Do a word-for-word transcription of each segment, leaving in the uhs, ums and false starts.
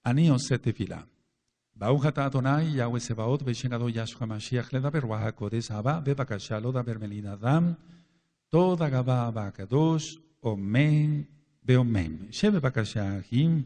Anio setefila. Baujata Adonai, Yahweh Sebaot, Beshenado Yahshua Mashiach, Ledaber Wahakodes Haba, Bebakashalo, Daber Melinadam, Toda Gaba Bakadosh, Omen, Beomen. Shebe Bakashahim.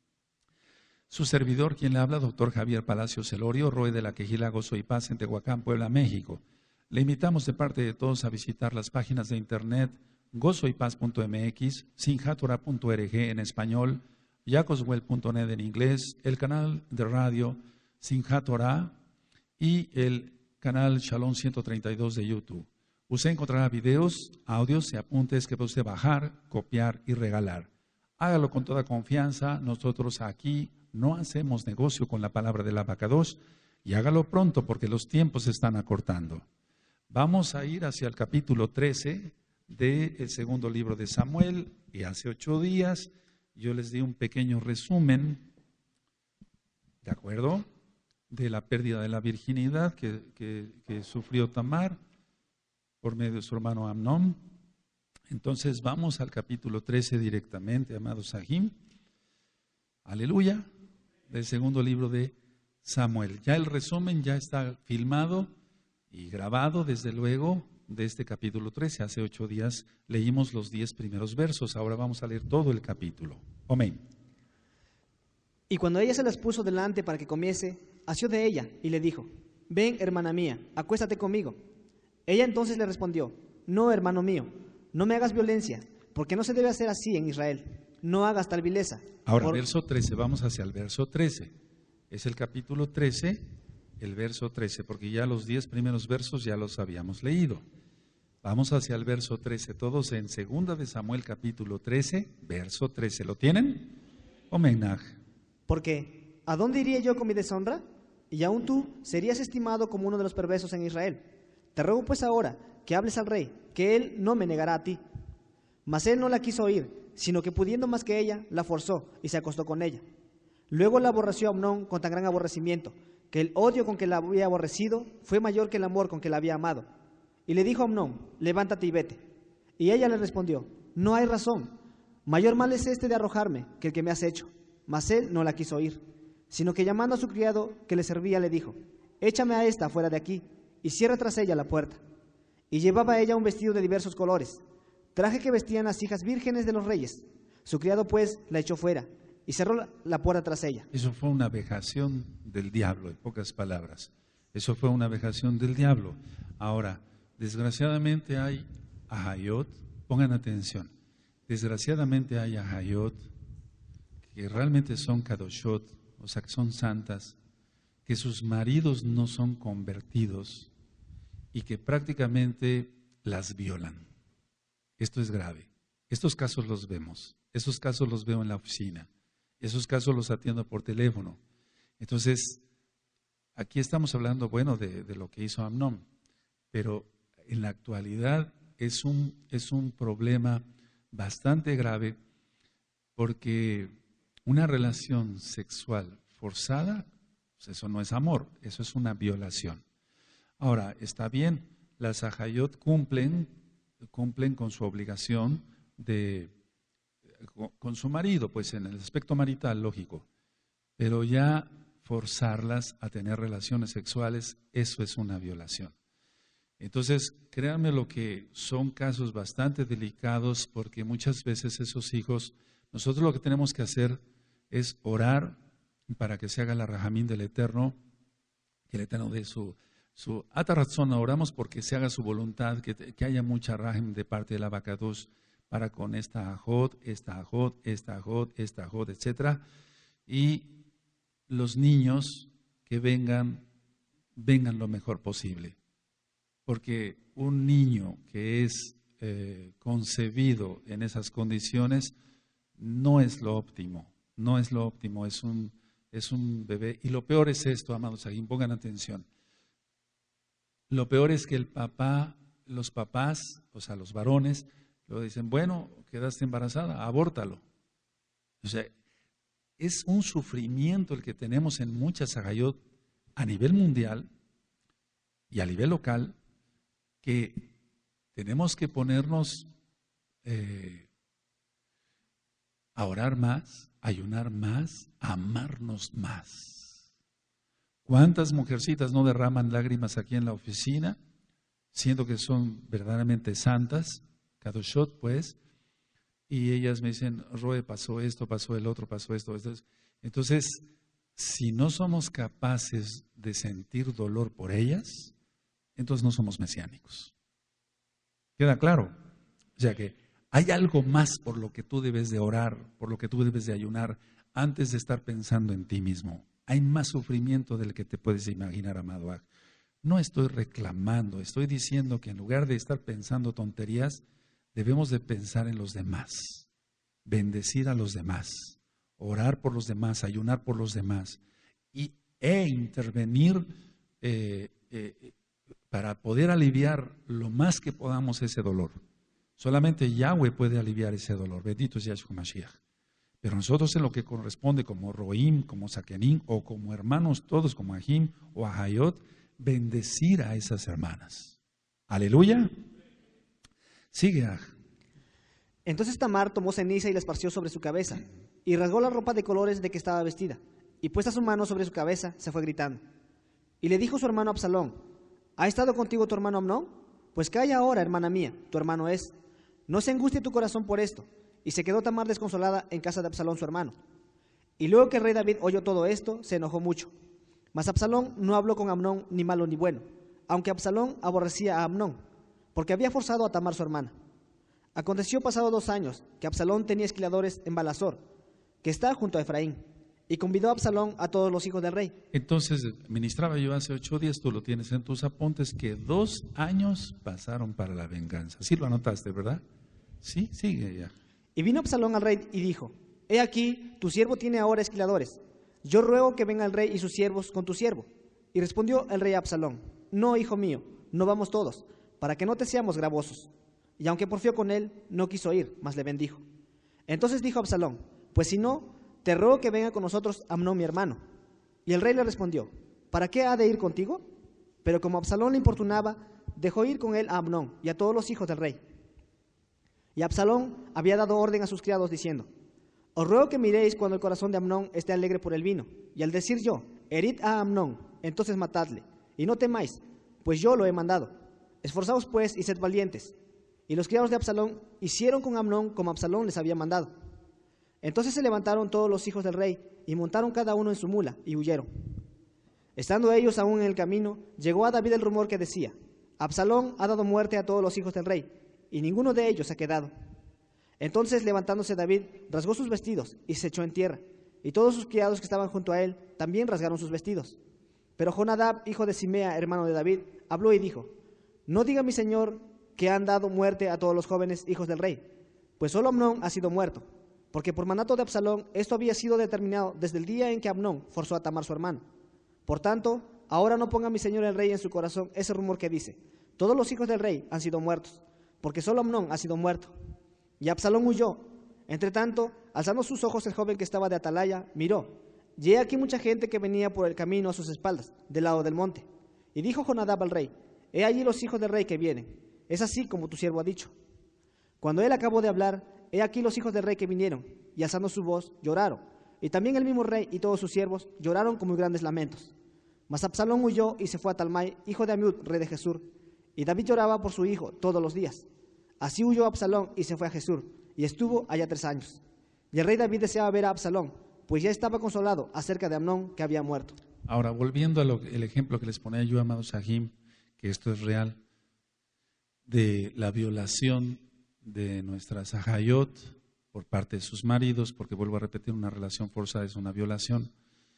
Su servidor, quien le habla, doctor Javier Palacios Elorio, Roe de la Quejila, Gozo y Paz en Tehuacán, Puebla, México. Le invitamos de parte de todos a visitar las páginas de internet gozo y paz punto m x, sinjatora punto org en español, yacoswell punto net en inglés, el canal de radio Sinjatora y el canal Shalom ciento treinta y dos de YouTube. Usted encontrará videos, audios y apuntes que puede usted bajar, copiar y regalar. Hágalo con toda confianza. Nosotros aquí no hacemos negocio con la palabra del abacadosh, y hágalo pronto porque los tiempos se están acortando. Vamos a ir hacia el capítulo trece del segundo libro de Samuel, y hace ocho días yo les di un pequeño resumen, ¿de acuerdo?, de la pérdida de la virginidad que, que, que sufrió Tamar por medio de su hermano Amnón. Entonces vamos al capítulo trece directamente, amados Sahim. Aleluya, del segundo libro de Samuel. Ya el resumen ya está filmado y grabado, desde luego, de este capítulo trece. Hace ocho días leímos los diez primeros versos. Ahora vamos a leer todo el capítulo. Amén. Y cuando ella se las puso delante para que comiese, asió de ella y le dijo: ven, hermana mía, acuéstate conmigo. Ella entonces le respondió: no, hermano mío, no me hagas violencia, porque no se debe hacer así en Israel. No hagas tal vileza. Ahora, Por... verso trece, vamos hacia el verso trece. Es el capítulo trece, el verso trece, porque ya los diez primeros versos ya los habíamos leído. Vamos hacia el verso trece, todos en segunda de Samuel capítulo trece, verso trece. ¿Lo tienen? Omenaj. Porque, ¿a dónde iría yo con mi deshonra? Y aún tú serías estimado como uno de los perversos en Israel. Te ruego pues ahora que hables al rey, que él no me negará a ti. Mas él no la quiso oír, sino que pudiendo más que ella, la forzó y se acostó con ella. Luego la aborreció a Amnón con tan gran aborrecimiento, que el odio con que la había aborrecido fue mayor que el amor con que la había amado. Y le dijo a Amnón: levántate y vete. Y ella le respondió: no hay razón, mayor mal es este de arrojarme que el que me has hecho. Mas él no la quiso oír, sino que llamando a su criado que le servía le dijo: échame a esta fuera de aquí, y cierra tras ella la puerta. Y llevaba ella un vestido de diversos colores, traje que vestían las hijas vírgenes de los reyes. Su criado pues la echó fuera y cerró la, la puerta tras ella. Eso fue una vejación del diablo, en pocas palabras. Eso fue una vejación del diablo. Ahora, desgraciadamente hay ahayot, pongan atención, desgraciadamente hay ahayot que realmente son kadoshot, o sea que son santas, que sus maridos no son convertidos y que prácticamente las violan. Esto es grave. Estos casos los vemos. Estos casos los veo en la oficina. Esos casos los atiendo por teléfono. Entonces, aquí estamos hablando, bueno, de, de lo que hizo Amnón, pero en la actualidad es un, es un problema bastante grave, porque una relación sexual forzada, pues eso no es amor, eso es una violación. Ahora, está bien, las ahayot cumplen, cumplen con su obligación de, con su marido, pues en el aspecto marital, lógico, pero ya forzarlas a tener relaciones sexuales, eso es una violación. Entonces, créanme lo que son casos bastante delicados, porque muchas veces esos hijos, nosotros lo que tenemos que hacer es orar para que se haga la rajamín del Eterno, que el Eterno dé su, su atarazón. Oramos porque se haga su voluntad, que, que haya mucha rajam de parte del abacados para con esta ajot, esta ajot, esta ajot, esta ajot, etcétera. Y los niños que vengan, vengan lo mejor posible. Porque un niño que es eh, concebido en esas condiciones no es lo óptimo. No es lo óptimo, es un, es un bebé. Y lo peor es esto, amados, aquí pongan atención. Lo peor es que el papá, los papás, o sea, los varones, lo dicen: bueno, quedaste embarazada, abórtalo. O sea, es un sufrimiento el que tenemos en muchas agayot a nivel mundial y a nivel local, que tenemos que ponernos... Eh, a orar más, a ayunar más, a amarnos más. ¿Cuántas mujercitas no derraman lágrimas aquí en la oficina, siendo que son verdaderamente santas, kadoshot pues, y ellas me dicen, Roe, pasó esto, pasó el otro, pasó esto, esto. Entonces, si no somos capaces de sentir dolor por ellas, entonces no somos mesiánicos. ¿Queda claro? O sea que hay algo más por lo que tú debes de orar, por lo que tú debes de ayunar, antes de estar pensando en ti mismo. Hay más sufrimiento del que te puedes imaginar, amado Aj. No estoy reclamando, estoy diciendo que en lugar de estar pensando tonterías, debemos de pensar en los demás, bendecir a los demás, orar por los demás, ayunar por los demás y, e intervenir eh, eh, para poder aliviar lo más que podamos ese dolor. Solamente Yahweh puede aliviar ese dolor. Bendito es Yahshua Mashiach. Pero nosotros en lo que corresponde como Roim, como Sakenim o como hermanos todos, como Ahim o Ahayot, bendecir a esas hermanas. Aleluya. Sigue Aj. Entonces Tamar tomó ceniza y la esparció sobre su cabeza, y rasgó la ropa de colores de que estaba vestida, y puesta su mano sobre su cabeza, se fue gritando. Y le dijo su hermano Absalón, ¿ha estado contigo tu hermano Amnón? Pues calla ahora, hermana mía, tu hermano es. No se angustie tu corazón por esto. Y se quedó Tamar desconsolada en casa de Absalón su hermano. Y luego que el rey David oyó todo esto, se enojó mucho. Mas Absalón no habló con Amnón ni malo ni bueno, aunque Absalón aborrecía a Amnón, porque había forzado a Tamar su hermana. Aconteció pasado dos años que Absalón tenía esquiladores en Balasor, que está junto a Efraín, y convidó a Absalón a todos los hijos del rey. Entonces, ministraba yo hace ocho días, tú lo tienes en tus apuntes, que dos años pasaron para la venganza. Sí lo anotaste, ¿verdad? Sí, sigue ya. Y vino Absalón al rey y dijo, he aquí, tu siervo tiene ahora esquiladores. Yo ruego que venga el rey y sus siervos con tu siervo. Y respondió el rey a Absalón, no, hijo mío, no vamos todos, para que no te seamos gravosos. Y aunque porfió con él, no quiso ir, mas le bendijo. Entonces dijo Absalón, pues si no, te ruego que venga con nosotros Amnón mi hermano. Y el rey le respondió, ¿para qué ha de ir contigo? Pero como Absalón le importunaba, dejó ir con él a Amnón y a todos los hijos del rey. Y Absalón había dado orden a sus criados diciendo, os ruego que miréis cuando el corazón de Amnón esté alegre por el vino. Y al decir yo, herid a Amnón, entonces matadle, y no temáis, pues yo lo he mandado. Esforzaos pues y sed valientes. Y los criados de Absalón hicieron con Amnón como Absalón les había mandado. Entonces se levantaron todos los hijos del rey y montaron cada uno en su mula y huyeron. Estando ellos aún en el camino, llegó a David el rumor que decía, Absalón ha dado muerte a todos los hijos del rey, y ninguno de ellos ha quedado. Entonces levantándose David, rasgó sus vestidos y se echó en tierra, y todos sus criados que estaban junto a él también rasgaron sus vestidos. Pero Jonadab, hijo de Simea, hermano de David, habló y dijo, no diga mi señor que han dado muerte a todos los jóvenes hijos del rey, pues solo Amnón ha sido muerto, porque por mandato de Absalón esto había sido determinado desde el día en que Amnón forzó a Tamar su hermano. Por tanto, ahora no ponga mi señor el rey en su corazón ese rumor que dice, todos los hijos del rey han sido muertos, porque solo Amnón ha sido muerto. Y Absalón huyó. Entre tanto, alzando sus ojos el joven que estaba de atalaya, miró, y he aquí mucha gente que venía por el camino a sus espaldas, del lado del monte. Y dijo Jonadab al rey, he allí los hijos del rey que vienen, es así como tu siervo ha dicho. Cuando él acabó de hablar, he aquí los hijos del rey que vinieron, y alzando su voz, lloraron. Y también el mismo rey y todos sus siervos lloraron con muy grandes lamentos. Mas Absalón huyó y se fue a Talmai, hijo de Amiud, rey de Gesur. Y David lloraba por su hijo todos los días. Así huyó Absalón y se fue a Gesur, y estuvo allá tres años. Y el rey David deseaba ver a Absalón, pues ya estaba consolado acerca de Amnón, que había muerto. Ahora, volviendo al ejemplo que les ponía yo, amados Sahim, que esto es real, de la violación de nuestras Ahayot por parte de sus maridos, porque vuelvo a repetir, una relación forzada es una violación.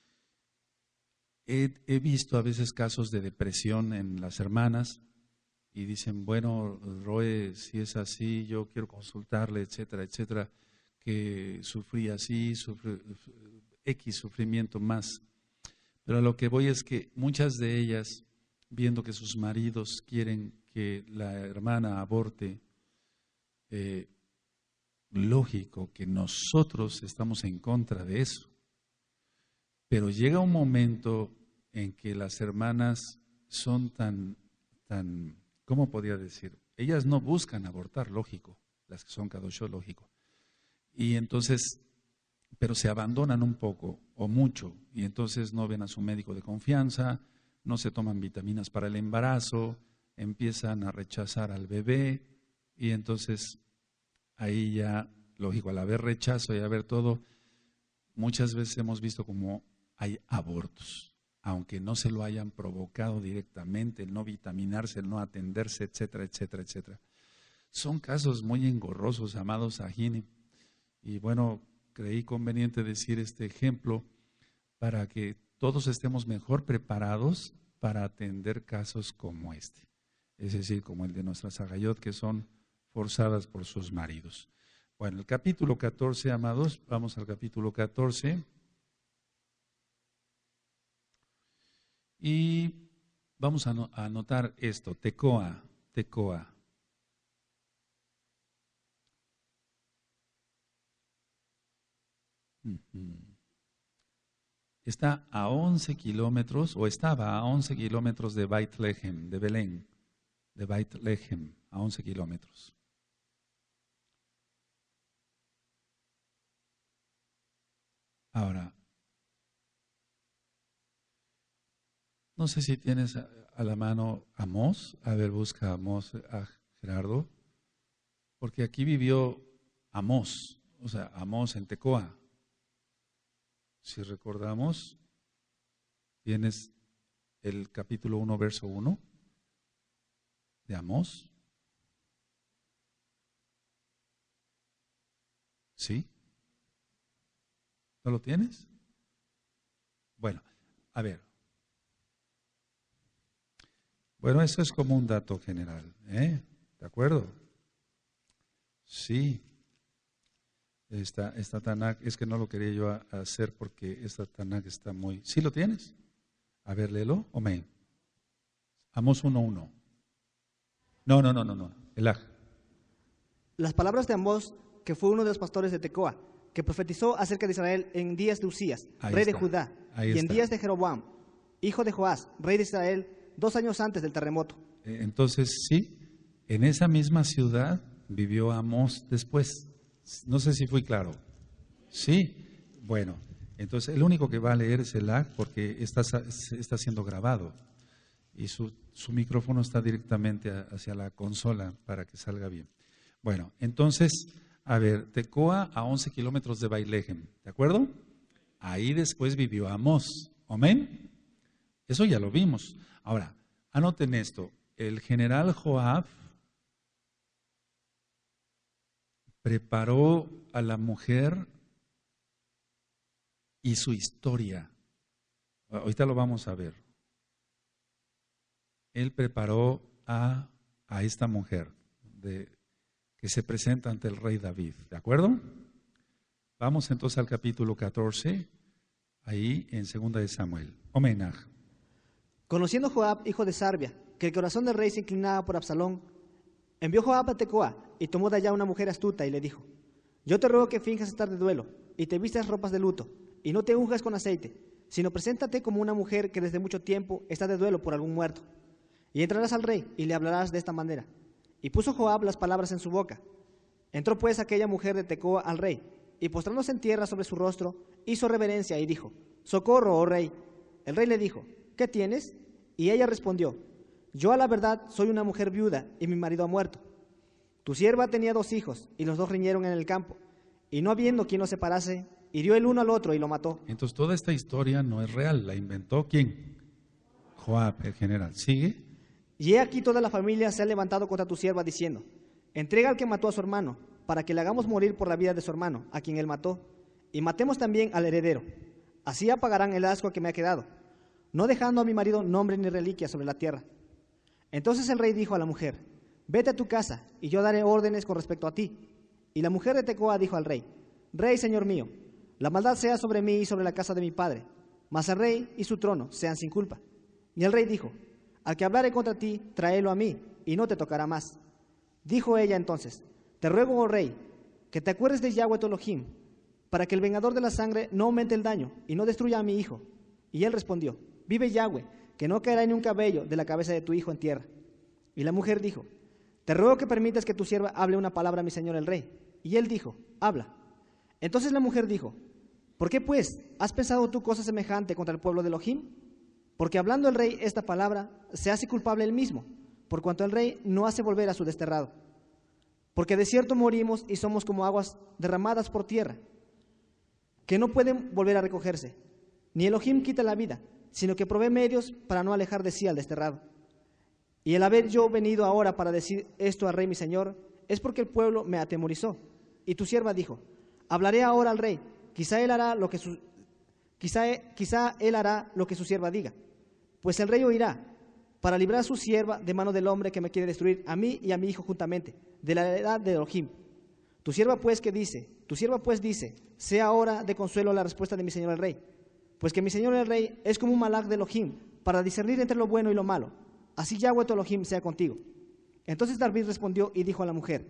He, he visto a veces casos de depresión en las hermanas y dicen, bueno, Roe, si es así, yo quiero consultarle, etcétera, etcétera, que sufrí así, sufrí X sufrimiento más. Pero a lo que voy es que muchas de ellas, viendo que sus maridos quieren que la hermana aborte, eh, lógico que nosotros estamos en contra de eso. Pero llega un momento en que las hermanas son tan, tan, ¿cómo podría decir? Ellas no buscan abortar, lógico, las que son kadoshot, lógico. Y entonces pero se abandonan un poco o mucho y entonces no ven a su médico de confianza, no se toman vitaminas para el embarazo, empiezan a rechazar al bebé y entonces ahí ya, lógico, al haber rechazo y haber todo, muchas veces hemos visto como hay abortos, aunque no se lo hayan provocado directamente, el no vitaminarse, el no atenderse, etcétera, etcétera, etcétera. Son casos muy engorrosos, amados Ajini. Y bueno, creí conveniente decir este ejemplo para que todos estemos mejor preparados para atender casos como este. Es decir, como el de nuestras Agayot, que son forzadas por sus maridos. Bueno, el capítulo catorce, amados, vamos al capítulo catorce. Y vamos a anotar esto, Tecoa, Tecoa. Está a once kilómetros, o estaba a once kilómetros de Beit Lehem, de Belén, de Beit Lehem, a once kilómetros. Ahora, no sé si tienes a, a la mano Amós. A ver, busca Amós, a Gerardo. Porque aquí vivió Amós, o sea, Amós en Tecoa. Si recordamos, tienes el capítulo uno, verso uno de Amós. ¿Sí? ¿No lo tienes? Bueno, a ver. Bueno, eso es como un dato general, ¿eh? ¿De acuerdo? Sí. Esta, esta Tanakh, es que no lo quería yo a, a hacer porque esta Tanakh está muy... ¿Sí lo tienes? A ver, léelo. Amén. Amós uno uno. No, no, no, no, no. El Aj. Las palabras de Amós, que fue uno de los pastores de Tecoa, que profetizó acerca de Israel en días de Usías, Ahí rey está. de Judá, Ahí y en está. días de Jeroboam, hijo de Joás, rey de Israel, dos años antes del terremoto. Entonces, sí, en esa misma ciudad vivió Amós después. No sé si fui claro. Sí, bueno, entonces el único que va a leer es el Aj porque está, está siendo grabado y su, su micrófono está directamente a, hacia la consola para que salga bien. Bueno, entonces, a ver, Tecoa a once kilómetros de Beit Lehem, ¿de acuerdo? Ahí después vivió Amós. ¿Amén? Eso ya lo vimos. Ahora, anoten esto, el general Joab preparó a la mujer y su historia. Ahorita lo vamos a ver. Él preparó a, a esta mujer de, que se presenta ante el rey David. ¿De acuerdo? Vamos entonces al capítulo catorce, ahí en segunda de Samuel. Omenaj. Conociendo Joab, hijo de Sarbia, que el corazón del rey se inclinaba por Absalón, envió Joab a Tecoa y tomó de allá una mujer astuta y le dijo: yo te ruego que finjas estar de duelo y te vistas ropas de luto y no te unjas con aceite, sino preséntate como una mujer que desde mucho tiempo está de duelo por algún muerto. Y entrarás al rey y le hablarás de esta manera. Y puso Joab las palabras en su boca. Entró pues aquella mujer de Tecoa al rey y postrándose en tierra sobre su rostro, hizo reverencia y dijo: socorro, oh rey. El rey le dijo: ¿qué tienes? Y ella respondió: yo a la verdad soy una mujer viuda y mi marido ha muerto. Tu sierva tenía dos hijos y los dos riñeron en el campo, y no habiendo quien los separase, hirió el uno al otro y lo mató. Entonces toda esta historia no es real, ¿la inventó quién? Joab, el general. ¿Sigue? Y he aquí toda la familia se ha levantado contra tu sierva diciendo: entrega al que mató a su hermano, para que le hagamos morir por la vida de su hermano, a quien él mató, y matemos también al heredero. Así apagarán el asco que me ha quedado, no dejando a mi marido nombre ni reliquia sobre la tierra. Entonces el rey dijo a la mujer: vete a tu casa, y yo daré órdenes con respecto a ti. Y la mujer de Tecoa dijo al rey: rey, señor mío, la maldad sea sobre mí y sobre la casa de mi padre, mas el rey y su trono sean sin culpa. Y el rey dijo: al que hablare contra ti, tráelo a mí, y no te tocará más. Dijo ella entonces: te ruego, oh rey, que te acuerdes de Yahweh tu Elohim, para que el vengador de la sangre no aumente el daño y no destruya a mi hijo. Y él respondió: vive Yahweh, que no caerá ni un cabello de la cabeza de tu hijo en tierra. Y la mujer dijo: te ruego que permitas que tu sierva hable una palabra a mi señor el rey. Y él dijo: habla. Entonces la mujer dijo: ¿Por qué pues has pensado tú cosa semejante contra el pueblo de Elohim? Porque hablando el rey esta palabra, se hace culpable él mismo, por cuanto el rey no hace volver a su desterrado. Porque de cierto morimos y somos como aguas derramadas por tierra, que no pueden volver a recogerse. Ni Elohim quita la vida, sino que provee medios para no alejar de sí al desterrado. Y el haber yo venido ahora para decir esto al rey mi señor, es porque el pueblo me atemorizó. Y tu sierva dijo, hablaré ahora al rey, quizá él hará lo que su, quizá, quizá él hará lo que su sierva diga. Pues el rey oirá, para librar a su sierva de mano del hombre que me quiere destruir, a mí y a mi hijo juntamente, de la heredad de Elohim. Tu sierva pues que dice, tu sierva pues dice, sea ahora de consuelo la respuesta de mi señor el rey, pues que mi señor el rey es como un malach de Elohim, para discernir entre lo bueno y lo malo. Así Yahweh tu Elohim sea contigo. Entonces David respondió y dijo a la mujer,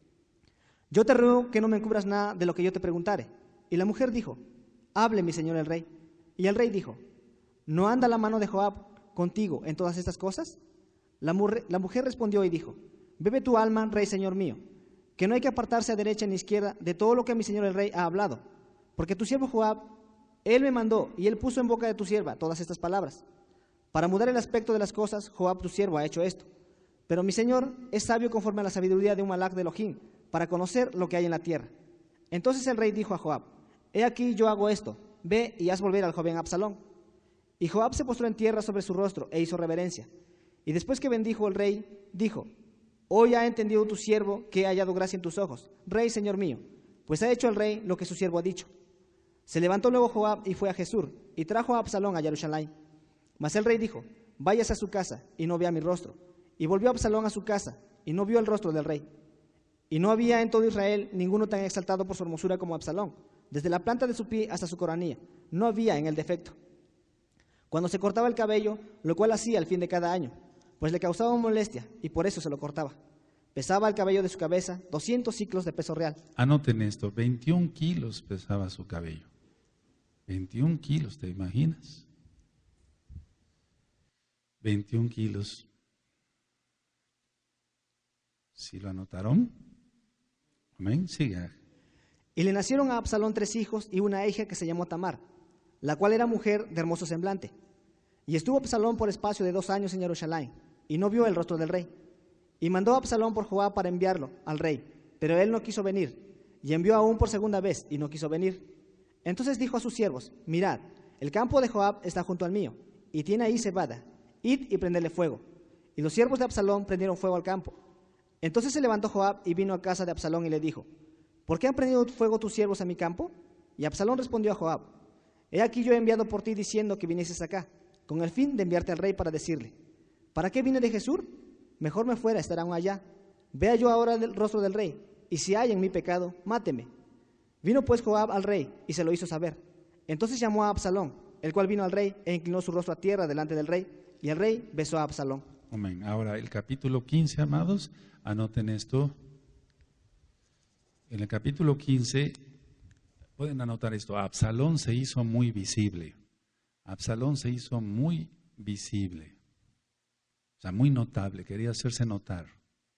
yo te ruego que no me encubras nada de lo que yo te preguntare. Y la mujer dijo, hable mi señor el rey. Y el rey dijo, ¿no anda la mano de Joab contigo en todas estas cosas? La, mujer, la mujer respondió y dijo, bebe tu alma, rey señor mío, que no hay que apartarse a derecha ni a izquierda de todo lo que mi señor el rey ha hablado, porque tu siervo Joab, él me mandó y él puso en boca de tu sierva todas estas palabras. Para mudar el aspecto de las cosas, Joab tu siervo ha hecho esto. Pero mi señor es sabio conforme a la sabiduría de un malach de Elohim, para conocer lo que hay en la tierra. Entonces el rey dijo a Joab, he aquí yo hago esto, ve y haz volver al joven Absalón. Y Joab se postró en tierra sobre su rostro e hizo reverencia. Y después que bendijo el rey, dijo, hoy ha entendido tu siervo que he hallado gracia en tus ojos, rey señor mío, pues ha hecho el rey lo que su siervo ha dicho. Se levantó luego Joab y fue a Jesús, y trajo a Absalón a Jerusalén. Mas el rey dijo, váyase a su casa, y no vea mi rostro. Y volvió Absalón a su casa, y no vio el rostro del rey. Y no había en todo Israel ninguno tan exaltado por su hermosura como Absalón, desde la planta de su pie hasta su coronilla, no había en él defecto. Cuando se cortaba el cabello, lo cual hacía al fin de cada año, pues le causaba molestia, y por eso se lo cortaba. Pesaba el cabello de su cabeza doscientos ciclos de peso real. Anoten esto, veintiún kilos pesaba su cabello. veintiún kilos, ¿te imaginas? veintiún kilos. ¿Sí lo anotaron? Amén, siga. Y le nacieron a Absalón tres hijos y una hija que se llamó Tamar, la cual era mujer de hermoso semblante. Y estuvo Absalón por espacio de dos años en Jerusalén, y no vio el rostro del rey. Y mandó a Absalón por Joab para enviarlo al rey, pero él no quiso venir, y envió aún por segunda vez, y no quiso venir. Entonces dijo a sus siervos, mirad, el campo de Joab está junto al mío, y tiene ahí cebada, id y prendedle fuego. Y los siervos de Absalón prendieron fuego al campo. Entonces se levantó Joab y vino a casa de Absalón y le dijo, ¿por qué han prendido fuego tus siervos a mi campo? Y Absalón respondió a Joab, he aquí yo he enviado por ti diciendo que vinieses acá, con el fin de enviarte al rey para decirle, ¿para qué vine de Jesús? Mejor me fuera estar aún allá. Vea yo ahora el rostro del rey, y si hay en mi pecado, máteme. Vino pues Joab al rey y se lo hizo saber. Entonces llamó a Absalón, el cual vino al rey e inclinó su rostro a tierra delante del rey, y el rey besó a Absalón. Amén. Ahora el capítulo quince, amados, anoten esto. En el capítulo quince, pueden anotar esto, Absalón se hizo muy visible. Absalón se hizo muy visible. O sea, muy notable, quería hacerse notar.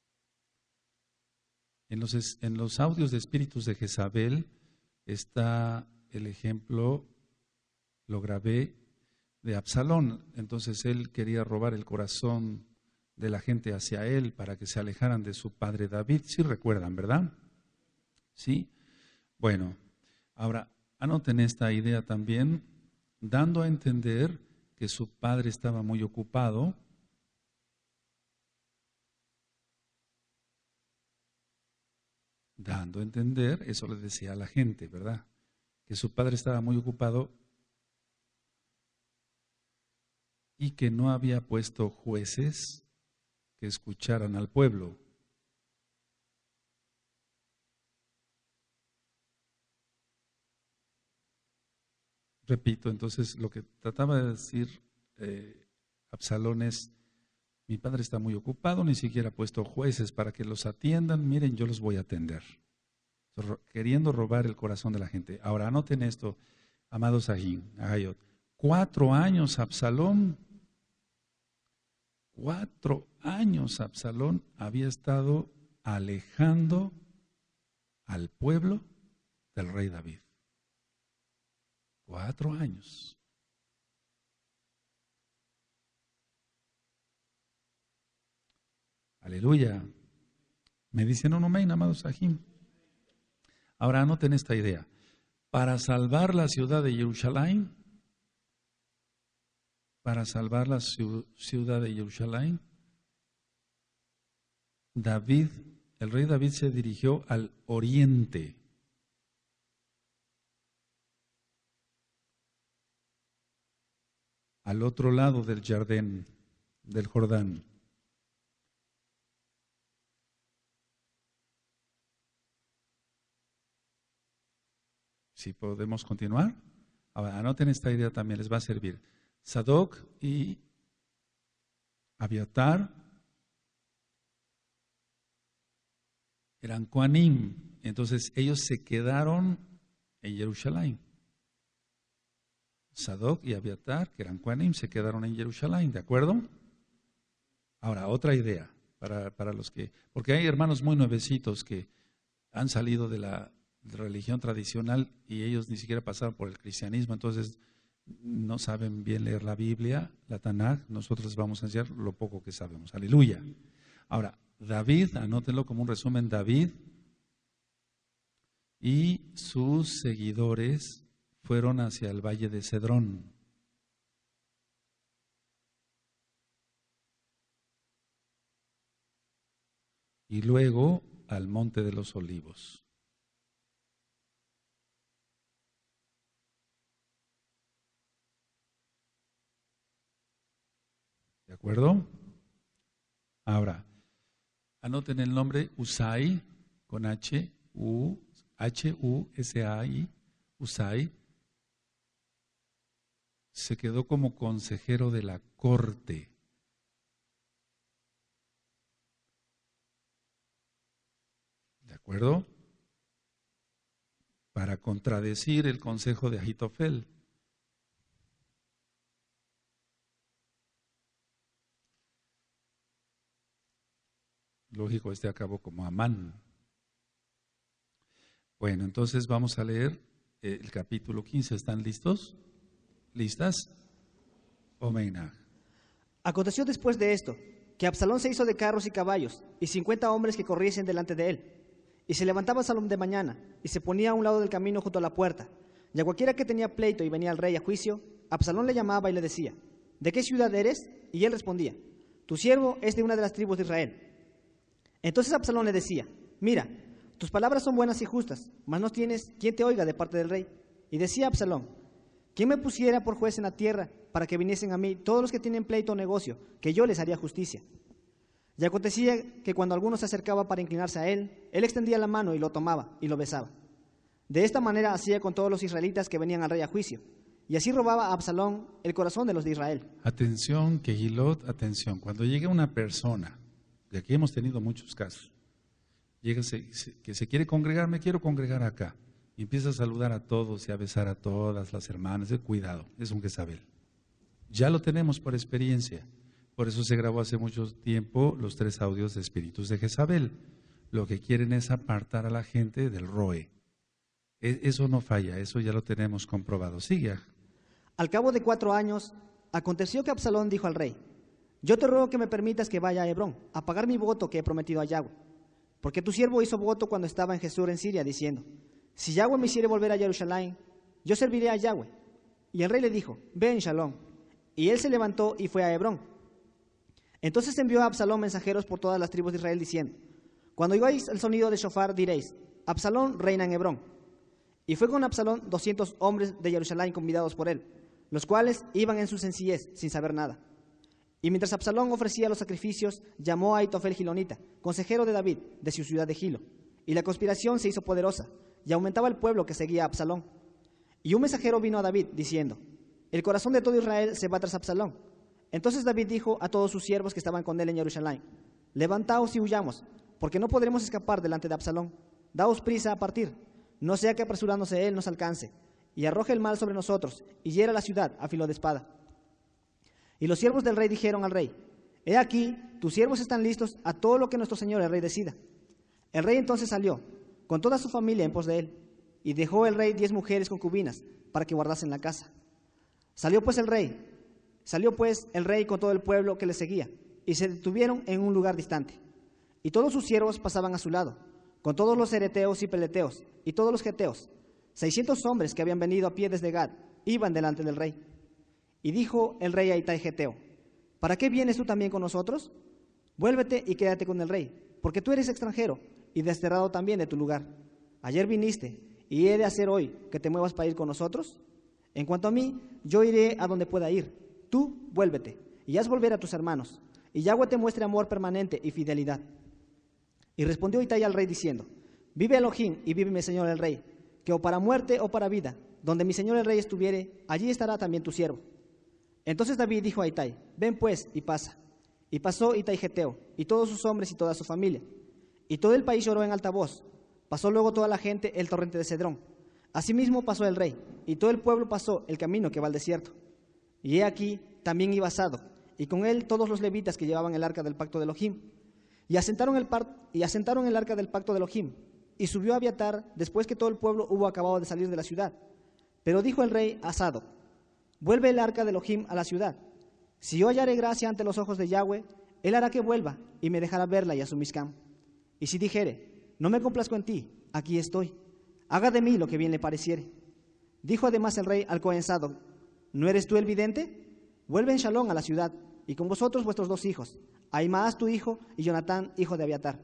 En los, en los audios de espíritus de Jezabel está el ejemplo, lo grabé, de Absalón. Entonces él quería robar el corazón de la gente hacia él para que se alejaran de su padre David. Sí recuerdan, ¿verdad? Sí. Bueno, ahora anoten esta idea también, dando a entender que su padre estaba muy ocupado. Dando a entender, eso le decía a la gente, ¿verdad? Que su padre estaba muy ocupado y que no había puesto jueces que escucharan al pueblo. Repito, entonces lo que trataba de decir eh, Absalón es, mi padre está muy ocupado, ni siquiera ha puesto jueces para que los atiendan, miren, yo los voy a atender. Queriendo robar el corazón de la gente. Ahora anoten esto, amados Ahayot. Cuatro años Absalón, cuatro años Absalón había estado alejando al pueblo del rey David. Cuatro años. Aleluya. Me dicen un amén, amados Sahim. Ahora anoten esta idea. Para salvar la ciudad de Jerusalén, para salvar la ciudad de Jerusalén, David, el rey David se dirigió al oriente. Al otro lado del Jardín, del Jordán. Si podemos continuar. Ahora, anoten esta idea también, les va a servir. Sadoc y Abiatar eran Kohanim, entonces ellos se quedaron en Jerusalén. Sadoc y Abiatar, que eran Kohanim, se quedaron en Jerusalén, ¿de acuerdo? Ahora, otra idea para, para los que, porque hay hermanos muy nuevecitos que han salido de la religión tradicional y ellos ni siquiera pasaron por el cristianismo, entonces no saben bien leer la Biblia, la Tanaj. Nosotros vamos a enseñar lo poco que sabemos. Aleluya. Ahora, David, anótenlo como un resumen, David y sus seguidores fueron hacia el valle de Cedrón. Y luego al monte de los Olivos. ¿De acuerdo? Ahora, anoten el nombre Usai, con H, U, H, U, S, A, I, Usai. Se quedó como consejero de la corte. ¿De acuerdo? Para contradecir el consejo de Ahitofel. Lógico, este acabó como Amán. Bueno, entonces vamos a leer el capítulo quince. ¿Están listos? ¿Listas? Omeina. Aconteció después de esto, que Absalón se hizo de carros y caballos, y cincuenta hombres que corriesen delante de él. Y se levantaba Absalón de mañana, y se ponía a un lado del camino junto a la puerta. Y a cualquiera que tenía pleito y venía al rey a juicio, Absalón le llamaba y le decía: ¿de qué ciudad eres? Y él respondía: tu siervo es de una de las tribus de Israel. Entonces Absalón le decía: mira, tus palabras son buenas y justas, mas no tienes quien te oiga de parte del rey. Y decía Absalón: ¿quién me pusiera por juez en la tierra para que viniesen a mí todos los que tienen pleito o negocio, que yo les haría justicia? Y acontecía que cuando alguno se acercaba para inclinarse a él, él extendía la mano y lo tomaba y lo besaba. De esta manera hacía con todos los israelitas que venían al rey a juicio. Y así robaba a Absalón el corazón de los de Israel. Atención, Kehilot, atención. Cuando llega una persona, de aquí hemos tenido muchos casos, llega que se quiere congregar, me quiero congregar acá, y empieza a saludar a todos y a besar a todas las hermanas. De cuidado, es un Jezabel. Ya lo tenemos por experiencia. Por eso se grabó hace mucho tiempo los tres audios de espíritus de Jezabel. Lo que quieren es apartar a la gente del roe. Eso no falla, eso ya lo tenemos comprobado. Sigue. Al cabo de cuatro años, aconteció que Absalón dijo al rey: yo te ruego que me permitas que vaya a Hebrón a pagar mi voto que he prometido a Yahweh. Porque tu siervo hizo voto cuando estaba en Jesús en Siria, diciendo: si Yahweh me hiciere volver a Jerusalén, yo serviré a Yahweh. Y el rey le dijo: ve en Shalom. Y él se levantó y fue a Hebrón. Entonces envió a Absalón mensajeros por todas las tribus de Israel, diciendo: cuando oigáis el sonido de shofar, diréis: Absalón reina en Hebrón. Y fue con Absalón doscientos hombres de Jerusalén convidados por él, los cuales iban en su sencillez, sin saber nada. Y mientras Absalón ofrecía los sacrificios, llamó a Ahitofel Gilonita, consejero de David, de su ciudad de Gilo. Y la conspiración se hizo poderosa, y aumentaba el pueblo que seguía a Absalón. Y un mensajero vino a David, diciendo: el corazón de todo Israel se va tras Absalón. Entonces David dijo a todos sus siervos que estaban con él en Jerusalén: levantaos y huyamos, porque no podremos escapar delante de Absalón. Daos prisa a partir, no sea que apresurándose él nos alcance, y arroje el mal sobre nosotros, y hiera la ciudad a filo de espada. Y los siervos del rey dijeron al rey: he aquí, tus siervos están listos a todo lo que nuestro señor el rey decida. El rey entonces salió, con toda su familia en pos de él, y dejó el rey diez mujeres concubinas, para que guardasen la casa. Salió pues el rey, salió pues el rey con todo el pueblo que le seguía, y se detuvieron en un lugar distante. Y todos sus siervos pasaban a su lado, con todos los ereteos y peleteos, y todos los geteos. Seiscientos hombres que habían venido a pie desde Gad, iban delante del rey. Y dijo el rey a Itai Geteo: ¿Para qué vienes tú también con nosotros? Vuélvete y quédate con el rey, porque tú eres extranjero y desterrado también de tu lugar. Ayer viniste, y he de hacer hoy que te muevas para ir con nosotros. En cuanto a mí, yo iré a donde pueda ir. Tú vuélvete, y haz volver a tus hermanos, y Yahweh te muestre amor permanente y fidelidad. Y respondió Itai al rey diciendo: Vive Elohim y vive mi señor el rey, que o para muerte o para vida, donde mi señor el rey estuviere, allí estará también tu siervo. Entonces David dijo a Itai: Ven pues y pasa. Y pasó Itai Geteo, y todos sus hombres y toda su familia. Y todo el país lloró en alta voz. Pasó luego toda la gente el torrente de Cedrón. Asimismo pasó el rey, y todo el pueblo pasó el camino que va al desierto. Y he aquí, también iba Sadoc, y con él todos los levitas que llevaban el arca del pacto de Elohim. Y asentaron el, par y asentaron el arca del pacto de Elohim. Y subió Abiatar después que todo el pueblo hubo acabado de salir de la ciudad. Pero dijo el rey a Sadoc: Vuelve el arca de Elohim a la ciudad. Si yo hallare gracia ante los ojos de Yahweh, él hará que vuelva y me dejará verla y a su Mizcam. Y si dijere: No me complazco en ti, aquí estoy, haga de mí lo que bien le pareciere. Dijo además el rey al Cohen Sadoc: ¿No eres tú el vidente? Vuelve en Shalom a la ciudad, y con vosotros vuestros dos hijos, Ahimaas tu hijo y Jonatán hijo de Abiatar.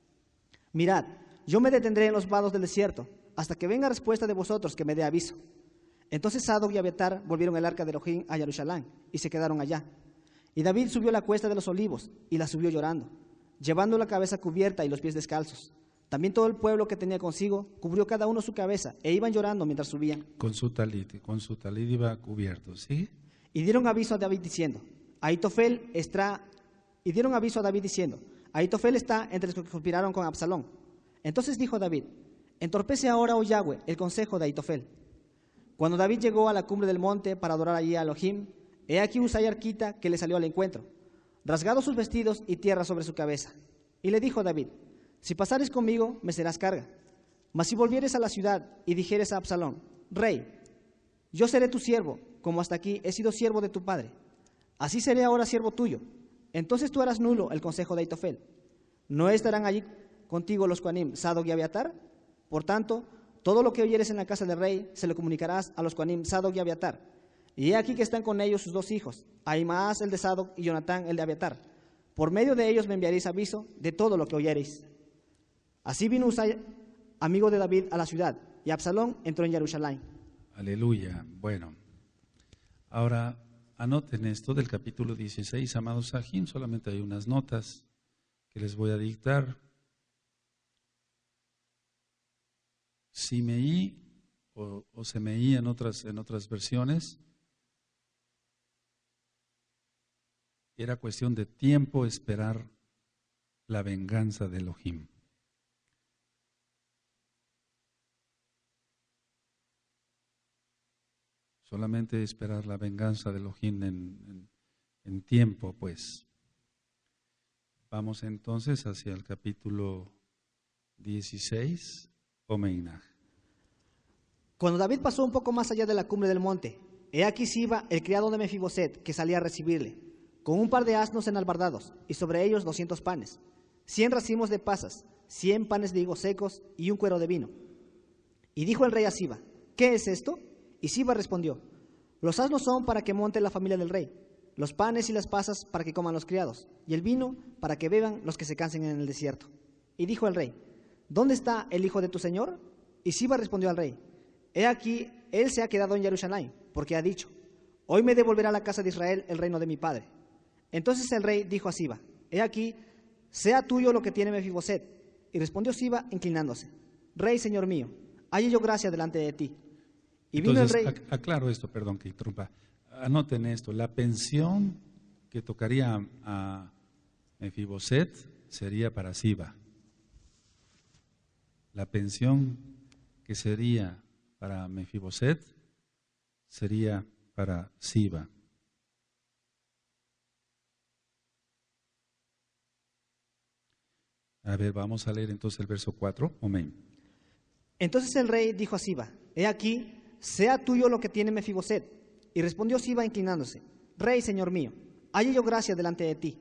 Mirad, yo me detendré en los vados del desierto, hasta que venga respuesta de vosotros que me dé aviso. Entonces Sadoc y Abiatar volvieron el arca de Elohim a Jerusalén, y se quedaron allá. Y David subió la cuesta de los olivos, y la subió llorando, llevando la cabeza cubierta y los pies descalzos. También todo el pueblo que tenía consigo cubrió cada uno su cabeza, e iban llorando mientras subían. Con su talit, con su talit iba cubierto, ¿sí? Y dieron aviso a David diciendo: Ahitofel está... Y dieron aviso a David diciendo: Ahitofel está entre los que conspiraron con Absalón. Entonces dijo David: Entorpece ahora, oh Yahweh, el consejo de Ahitofel. Cuando David llegó a la cumbre del monte para adorar allí a Elohim, he aquí Usai arquita que le salió al encuentro, rasgados sus vestidos y tierra sobre su cabeza. Y le dijo David: Si pasares conmigo, me serás carga. Mas si volvieres a la ciudad y dijeres a Absalón: Rey, yo seré tu siervo, como hasta aquí he sido siervo de tu padre, así seré ahora siervo tuyo. Entonces tú harás nulo el consejo de Ahitofel. ¿No estarán allí contigo los Coanim, Sadoc y Abiatar? Por tanto, todo lo que oyeres en la casa del rey se lo comunicarás a los Coanim, Sadoc y Abiatar. Y he aquí que están con ellos sus dos hijos, Ahimaas el de Sadoc y Jonatán el de Abiatar. Por medio de ellos me enviaréis aviso de todo lo que oyereis. Así vino Usai, amigo de David, a la ciudad, y Absalón entró en Jerusalén. Aleluya. Bueno, ahora anoten esto del capítulo dieciséis, amados Sahim, solamente hay unas notas que les voy a dictar. Simeí o, o Semeí en otras, en otras versiones, era cuestión de tiempo esperar la venganza de Elohim. Solamente esperar la venganza de Elohim en, en, en tiempo, pues. Vamos entonces hacia el capítulo dieciséis, Omeinaj. Cuando David pasó un poco más allá de la cumbre del monte, he aquí Siba, el criado de Mefiboset, que salía a recibirle, con un par de asnos enalbardados, y sobre ellos doscientos panes, cien racimos de pasas, cien panes de higos secos y un cuero de vino. Y dijo el rey a Siba: ¿Qué es esto? Y Siba respondió: Los asnos son para que monte la familia del rey, los panes y las pasas para que coman los criados, y el vino para que beban los que se cansen en el desierto. Y dijo el rey: ¿Dónde está el hijo de tu señor? Y Siba respondió al rey: He aquí, él se ha quedado en Jerusalén, porque ha dicho: Hoy me devolverá a la casa de Israel el reino de mi padre. Entonces el rey dijo a Siba: He aquí, sea tuyo lo que tiene Mefiboset. Y respondió Siba inclinándose: Rey, señor mío, halle yo gracia delante de ti. Y vino Entonces, el rey. aclaro esto, perdón que interrumpa. Anoten esto: la pensión que tocaría a Mefiboset sería para Siba. La pensión que sería para Mefiboset sería para Siba. A ver, vamos a leer entonces el verso cuatro. Amén. Entonces el rey dijo a Siba: He aquí, sea tuyo lo que tiene Mefiboset. Y respondió Siba inclinándose, Rey, señor mío, halle yo gracia delante de ti.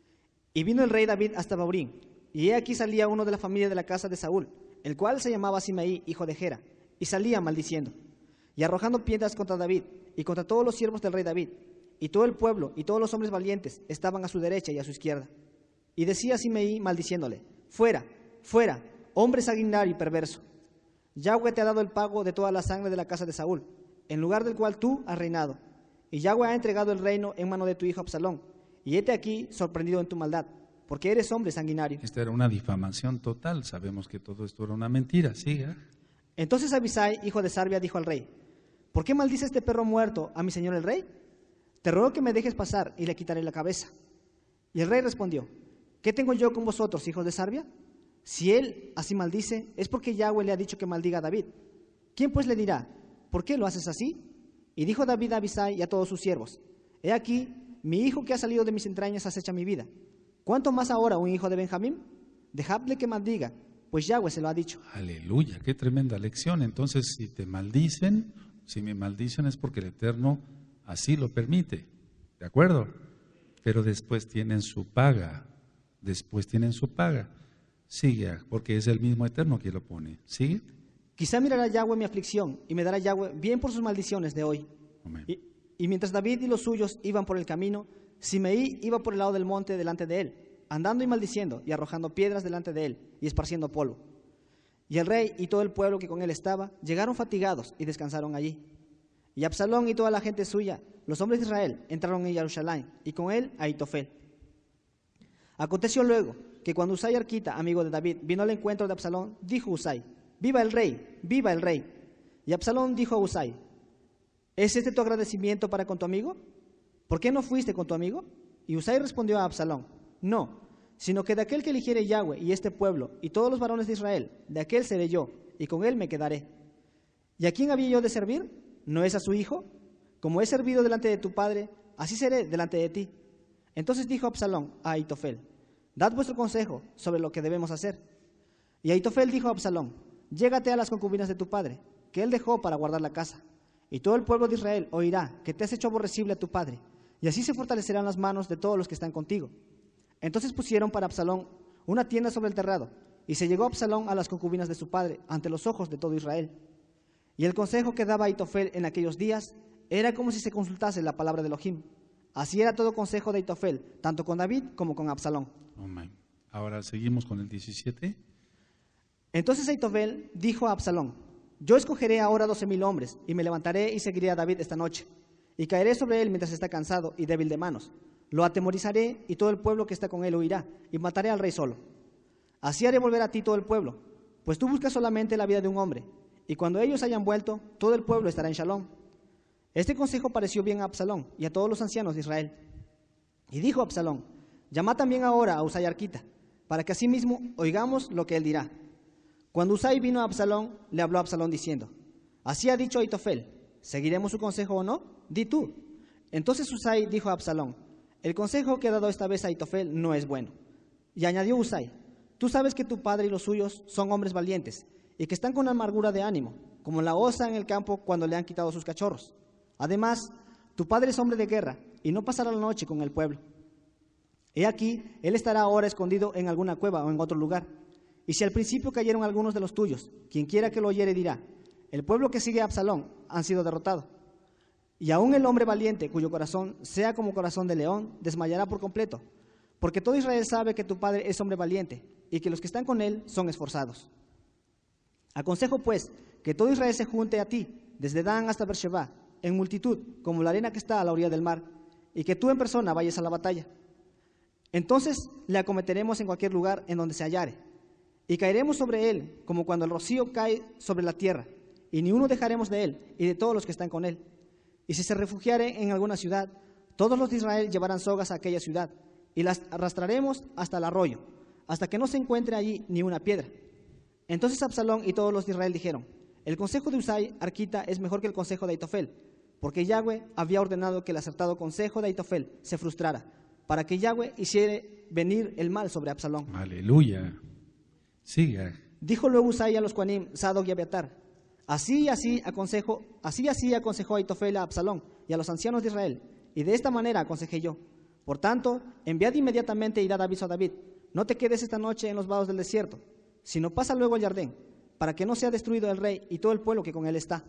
Y vino el rey David hasta Baurín, y he aquí salía uno de la familia de la casa de Saúl, el cual se llamaba Simeí, hijo de Gera, y salía maldiciendo, y arrojando piedras contra David, y contra todos los siervos del rey David. Y todo el pueblo y todos los hombres valientes estaban a su derecha y a su izquierda. Y decía Simeí maldiciéndole, fuera, fuera, hombre sanguinario y perverso. Yahweh te ha dado el pago de toda la sangre de la casa de Saúl, en lugar del cual tú has reinado. Y Yahweh ha entregado el reino en mano de tu hijo Absalón. Y hete aquí sorprendido en tu maldad, porque eres hombre sanguinario. Esta era una difamación total. Sabemos que todo esto era una mentira. Siga. Entonces Abisai, hijo de Sarbia, dijo al rey, ¿por qué maldice este perro muerto a mi señor el rey? Te ruego que me dejes pasar y le quitaré la cabeza. Y el rey respondió, ¿qué tengo yo con vosotros, hijos de Sarbia? Si él así maldice, es porque Yahweh le ha dicho que maldiga a David. ¿Quién pues le dirá, por qué lo haces así? Y dijo David a Abisai y a todos sus siervos, he aquí, mi hijo que ha salido de mis entrañas acecha mi vida. ¿Cuánto más ahora un hijo de Benjamín? Dejadle que maldiga, pues Yahweh se lo ha dicho. Aleluya, qué tremenda lección. Entonces, si te maldicen, si me maldicen es porque el Eterno así lo permite, ¿de acuerdo? Pero después tienen su paga, después tienen su paga. Sigue, porque es el mismo Eterno que lo pone. ¿Sigue? Quizá mirará Yahweh mi aflicción y me dará Yahweh bien por sus maldiciones de hoy. Amén. Y, y mientras David y los suyos iban por el camino, Simeí iba por el lado del monte delante de él, andando y maldiciendo y arrojando piedras delante de él y esparciendo polvo. Y el rey y todo el pueblo que con él estaba llegaron fatigados y descansaron allí. Y Absalón y toda la gente suya, los hombres de Israel, entraron en Jerusalén y con él Ahitofel. Aconteció luego que cuando Usai Arquita, amigo de David, vino al encuentro de Absalón, dijo Usai, ¡viva el rey! ¡Viva el rey! Y Absalón dijo a Usai, ¿es este tu agradecimiento para con tu amigo? ¿Por qué no fuiste con tu amigo? Y Usai respondió a Absalón, no, sino que de aquel que eligiere Yahweh y este pueblo y todos los varones de Israel, de aquel seré yo, y con él me quedaré. ¿Y a quién había yo de servir? ¿No es a su hijo? Como he servido delante de tu padre, así seré delante de ti. Entonces dijo Absalón a Ahitofel, dad vuestro consejo sobre lo que debemos hacer. Y Ahitofel dijo a Absalón, llégate a las concubinas de tu padre, que él dejó para guardar la casa. Y todo el pueblo de Israel oirá que te has hecho aborrecible a tu padre, y así se fortalecerán las manos de todos los que están contigo. Entonces pusieron para Absalón una tienda sobre el terrado, y se llegó Absalón a las concubinas de su padre ante los ojos de todo Israel. Y el consejo que daba Ahitofel en aquellos días era como si se consultase la palabra de Elohim. Así era todo consejo de Ahitofel, tanto con David como con Absalón. Amén. Ahora seguimos con el diecisiete. Entonces Ahitofel dijo a Absalón, yo escogeré ahora doce mil hombres, y me levantaré y seguiré a David esta noche, y caeré sobre él mientras está cansado y débil de manos. Lo atemorizaré, y todo el pueblo que está con él huirá, y mataré al rey solo. Así haré volver a ti todo el pueblo, pues tú buscas solamente la vida de un hombre, y cuando ellos hayan vuelto, todo el pueblo estará en Shalom. Este consejo pareció bien a Absalón y a todos los ancianos de Israel. Y dijo Absalón, llamad también ahora a Usai Arquita, para que asimismo oigamos lo que él dirá. Cuando Usai vino a Absalón, le habló a Absalón diciendo, así ha dicho Ahitofel, ¿seguiremos su consejo o no? Di tú. Entonces Usai dijo a Absalón, el consejo que ha dado esta vez Ahitofel no es bueno. Y añadió Usai, tú sabes que tu padre y los suyos son hombres valientes, y que están con amargura de ánimo, como la osa en el campo cuando le han quitado sus cachorros. Además, tu padre es hombre de guerra, y no pasará la noche con el pueblo. He aquí, él estará ahora escondido en alguna cueva o en otro lugar. Y si al principio cayeron algunos de los tuyos, quien quiera que lo oyere dirá, el pueblo que sigue a Absalón han sido derrotados. Y aún el hombre valiente, cuyo corazón sea como corazón de león, desmayará por completo, porque todo Israel sabe que tu padre es hombre valiente, y que los que están con él son esforzados. Aconsejo pues que todo Israel se junte a ti, desde Dan hasta Beersheba, en multitud, como la arena que está a la orilla del mar, y que tú en persona vayas a la batalla. Entonces le acometeremos en cualquier lugar en donde se hallare, y caeremos sobre él, como cuando el rocío cae sobre la tierra, y ni uno dejaremos de él y de todos los que están con él. Y si se refugiare en alguna ciudad, todos los de Israel llevarán sogas a aquella ciudad, y las arrastraremos hasta el arroyo, hasta que no se encuentre allí ni una piedra. Entonces Absalón y todos los de Israel dijeron, el consejo de Usai Arquita es mejor que el consejo de Ahitofel, porque Yahweh había ordenado que el acertado consejo de Ahitofel se frustrara, para que Yahweh hiciera venir el mal sobre Absalón. Aleluya. Siga. Dijo luego Usai a los Cuanim, Sadoc y Abiatar, Así y así aconsejo, así y así aconsejó Aitofel a Absalón y a los ancianos de Israel, y de esta manera aconsejé yo. Por tanto, enviad inmediatamente y dad aviso a David: no te quedes esta noche en los vados del desierto, sino pasa luego al Jardín, para que no sea destruido el rey y todo el pueblo que con él está.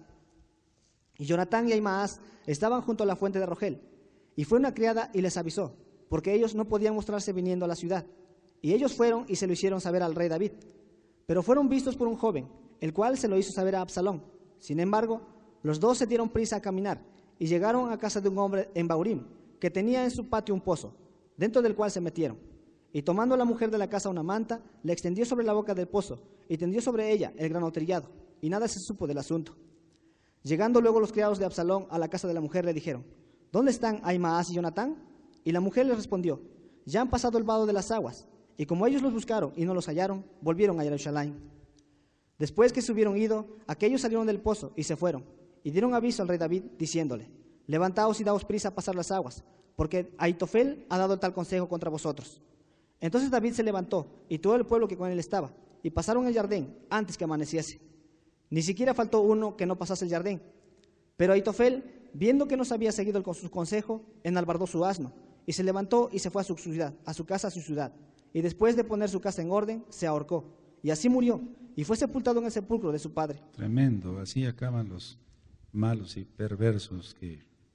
Y Jonatán y Ahimaas estaban junto a la fuente de Rogel, y fue una criada y les avisó, porque ellos no podían mostrarse viniendo a la ciudad. Y ellos fueron y se lo hicieron saber al rey David. Pero fueron vistos por un joven, el cual se lo hizo saber a Absalón. Sin embargo, los dos se dieron prisa a caminar y llegaron a casa de un hombre en Baurim, que tenía en su patio un pozo, dentro del cual se metieron. Y tomando la mujer de la casa una manta, le extendió sobre la boca del pozo y tendió sobre ella el grano trillado, y nada se supo del asunto. Llegando luego los criados de Absalón a la casa de la mujer, le dijeron: ¿dónde están Ahimaas y Jonatán? Y la mujer les respondió: ya han pasado el vado de las aguas. Y como ellos los buscaron y no los hallaron, volvieron a Jerusalén. Después que se hubieron ido, aquellos salieron del pozo y se fueron, y dieron aviso al rey David, diciéndole: levantaos y daos prisa a pasar las aguas, porque Aitofel ha dado tal consejo contra vosotros. Entonces David se levantó, y todo el pueblo que con él estaba, y pasaron el Jardín antes que amaneciese. Ni siquiera faltó uno que no pasase el Jardín. Pero Aitofel, viendo que no se había seguido el, su consejo, enalbardó su asno, y se levantó y se fue a su ciudad, a su casa, a su ciudad. Y después de poner su casa en orden, se ahorcó, y así murió, y fue sepultado en el sepulcro de su padre. Tremendo, así acaban los malos y perversos que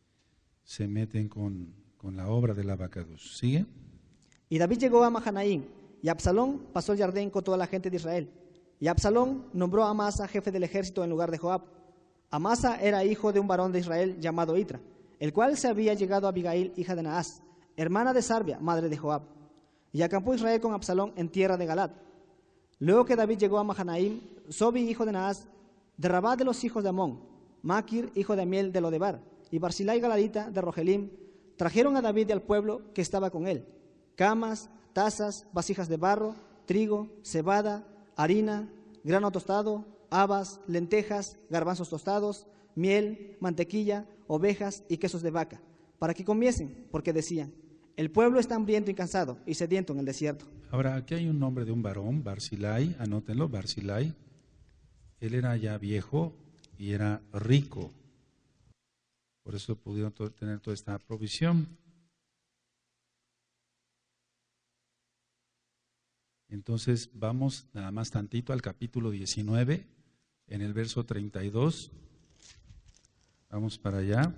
se meten con, con la obra del abacados. ¿Sigue? Y David llegó a Mahanaim, y Absalón pasó el Jardín con toda la gente de Israel. Y Absalón nombró a Amasa jefe del ejército en lugar de Joab. Amasa era hijo de un varón de Israel llamado Itra, el cual se había llegado a Abigail, hija de Naas, hermana de Sarbia, madre de Joab. Y acampó Israel con Absalón en tierra de Galad. Luego que David llegó a Mahanaim, Sobi, hijo de Naas, de Rabá de los hijos de Amón, Maquir, hijo de Amiel de Lodebar, y Barzilai galadita de Rogelim, trajeron a David y al pueblo que estaba con él camas, tazas, vasijas de barro, trigo, cebada, harina, grano tostado, habas, lentejas, garbanzos tostados, miel, mantequilla, ovejas y quesos de vaca, para que comiesen, porque decían: el pueblo está hambriento y cansado y sediento en el desierto. Ahora, aquí hay un nombre de un varón, Barzilai, anótenlo, Barzilai. Él era ya viejo y era rico. Por eso pudieron tener toda esta provisión. Entonces, vamos nada más tantito al capítulo diecinueve, en el verso treinta y dos. Vamos para allá.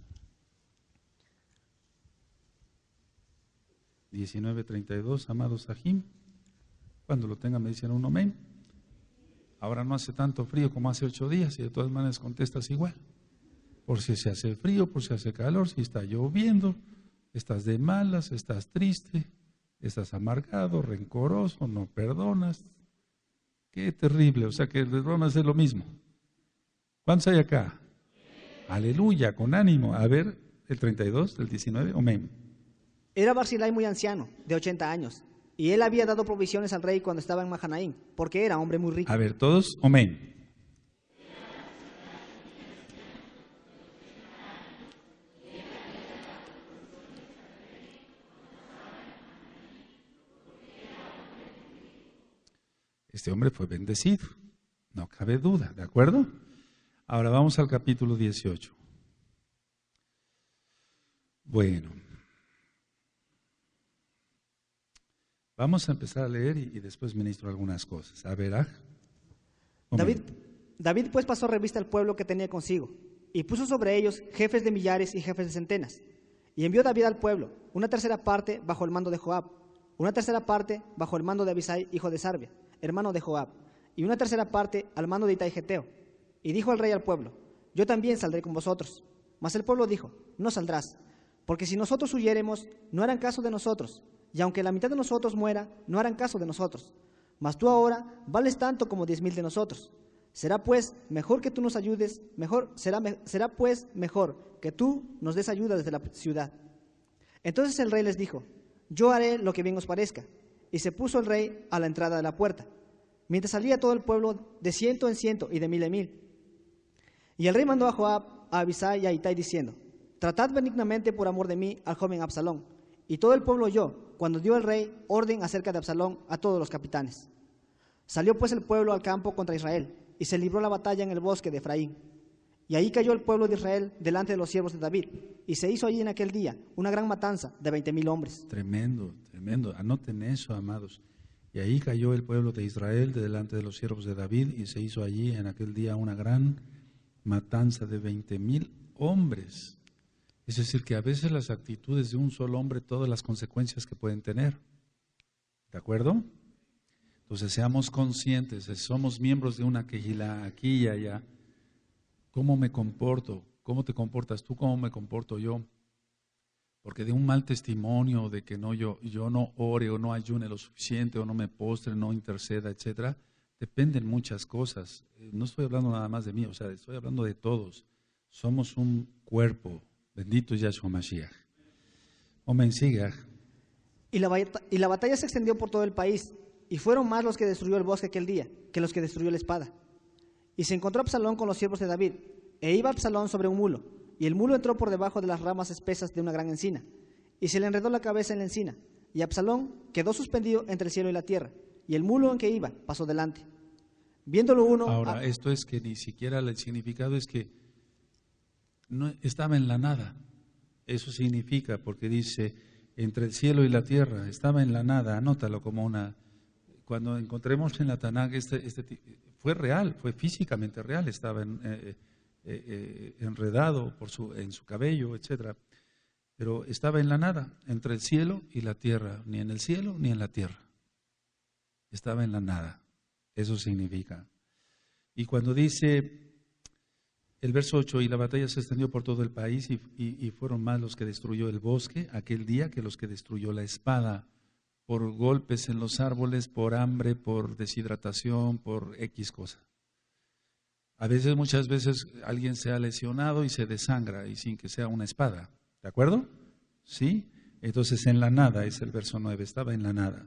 diecinueve, treinta y dos, amados Sahim. Cuando lo tengan me dicen un amén. Ahora no hace tanto frío como hace ocho días y de todas maneras contestas igual. Por si se hace frío, por si hace calor, si está lloviendo, estás de malas, estás triste, estás amargado, rencoroso, no perdonas. Qué terrible, o sea que les van a hacer lo mismo. ¿Cuántos hay acá? Aleluya, con ánimo. A ver, el treinta y dos, el diecinueve, amén. Era Barzilai muy anciano, de ochenta años, y él había dado provisiones al rey cuando estaba en Mahanaim, porque era hombre muy rico. A ver, todos, amén. Este hombre fue bendecido, no cabe duda, ¿de acuerdo? Ahora vamos al capítulo dieciocho. Bueno, vamos a empezar a leer y, y después ministro algunas cosas. A ver, ah. David, David pues pasó revista al pueblo que tenía consigo, y puso sobre ellos jefes de millares y jefes de centenas. Y envió David al pueblo una tercera parte bajo el mando de Joab, una tercera parte bajo el mando de Abisai, hijo de Sarbia, hermano de Joab, y una tercera parte al mando de Itai Geteo. Y dijo el rey al pueblo: yo también saldré con vosotros. Mas el pueblo dijo: no saldrás, porque si nosotros huyéremos, no harán caso de nosotros, y aunque la mitad de nosotros muera, no harán caso de nosotros. Mas tú ahora vales tanto como diez mil de nosotros. Será pues mejor que tú nos ayudes, mejor será, será pues mejor que tú nos des ayuda desde la ciudad. Entonces el rey les dijo: yo haré lo que bien os parezca. Y se puso el rey a la entrada de la puerta, mientras salía todo el pueblo de ciento en ciento y de mil en mil. Y el rey mandó a Joab, a Abisai y a Itai diciendo: tratad benignamente por amor de mí al joven Absalón. Y todo el pueblo oyó cuando dio el rey orden acerca de Absalón a todos los capitanes. Salió pues el pueblo al campo contra Israel, y se libró la batalla en el bosque de Efraín. Y ahí cayó el pueblo de Israel delante de los siervos de David, y se hizo allí en aquel día una gran matanza de veinte mil hombres. Tremendo, tremendo. Anoten eso, amados. Y ahí cayó el pueblo de Israel de delante de los siervos de David, y se hizo allí en aquel día una gran matanza de veinte mil hombres. Es decir, que a veces las actitudes de un solo hombre, todas las consecuencias que pueden tener. ¿De acuerdo? Entonces seamos conscientes, somos miembros de una quejilá aquí y allá. ¿Cómo me comporto? ¿Cómo te comportas tú? ¿Cómo me comporto yo? Porque de un mal testimonio, de que no yo, yo no ore o no ayune lo suficiente o no me postre, no interceda, etcétera, dependen muchas cosas. No estoy hablando nada más de mí, o sea, estoy hablando de todos. Somos un cuerpo. Bendito Yahshua Mashiach. Omen, siga. Y la, y la batalla se extendió por todo el país, y fueron más los que destruyó el bosque aquel día que los que destruyó la espada. Y se encontró Absalón con los siervos de David, e iba Absalón sobre un mulo, y el mulo entró por debajo de las ramas espesas de una gran encina, y se le enredó la cabeza en la encina, y Absalón quedó suspendido entre el cielo y la tierra, y el mulo en que iba pasó delante. Viéndolo uno... Ahora, a... esto es que ni siquiera el significado es que no estaba en la nada. Eso significa, porque dice, entre el cielo y la tierra, estaba en la nada, anótalo como una... Cuando encontremos en la Tanakh, este, este, fue real, fue físicamente real, estaba en, eh, eh, eh, enredado por su, en su cabello, etcétera. Pero estaba en la nada, entre el cielo y la tierra, ni en el cielo ni en la tierra. Estaba en la nada, eso significa. Y cuando dice el verso ocho, y la batalla se extendió por todo el país, y, y, y fueron más los que destruyó el bosque aquel día que los que destruyó la espada, por golpes en los árboles, por hambre, por deshidratación, por X cosa. A veces, muchas veces, alguien se ha lesionado y se desangra, y sin que sea una espada. ¿De acuerdo? ¿Sí? Entonces, en la nada, es el verso nueve, estaba en la nada.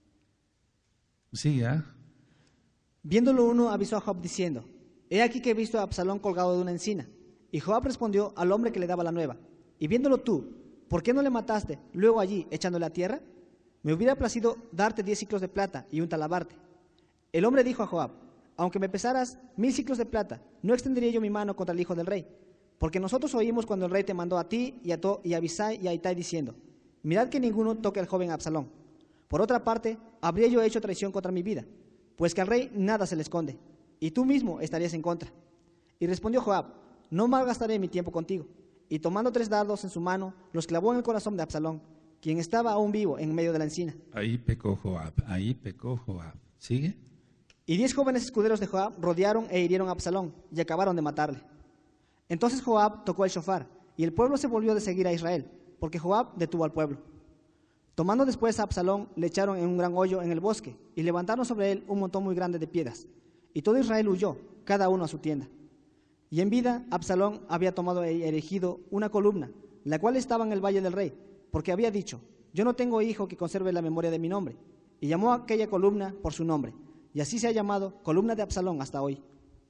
Sigue, ¿eh? Viéndolo uno, avisó a Joab diciendo, he aquí que he visto a Absalón colgado de una encina. Y Joab respondió al hombre que le daba la nueva, y viéndolo tú, ¿por qué no le mataste luego allí echándole a tierra? Me hubiera placido darte diez ciclos de plata y un talabarte. El hombre dijo a Joab, aunque me pesaras mil ciclos de plata, no extendería yo mi mano contra el hijo del rey, porque nosotros oímos cuando el rey te mandó a ti y a, to, y a Abisai y a Itai diciendo, mirad que ninguno toque al joven Absalón. Por otra parte, habría yo hecho traición contra mi vida, pues que al rey nada se le esconde, y tú mismo estarías en contra. Y respondió Joab, no malgastaré mi tiempo contigo. Y tomando tres dardos en su mano, los clavó en el corazón de Absalón, quien estaba aún vivo en medio de la encina. Ahí pecó Joab, ahí pecó Joab. ¿Sigue? Y diez jóvenes escuderos de Joab rodearon e hirieron a Absalón, y acabaron de matarle. Entonces Joab tocó el shofar, y el pueblo se volvió de seguir a Israel, porque Joab detuvo al pueblo. Tomando después a Absalón, le echaron en un gran hoyo en el bosque, y levantaron sobre él un montón muy grande de piedras. Y todo Israel huyó, cada uno a su tienda. Y en vida, Absalón había tomado e erigido una columna, la cual estaba en el valle del rey, porque había dicho, yo no tengo hijo que conserve la memoria de mi nombre, y llamó a aquella columna por su nombre, y así se ha llamado columna de Absalón hasta hoy.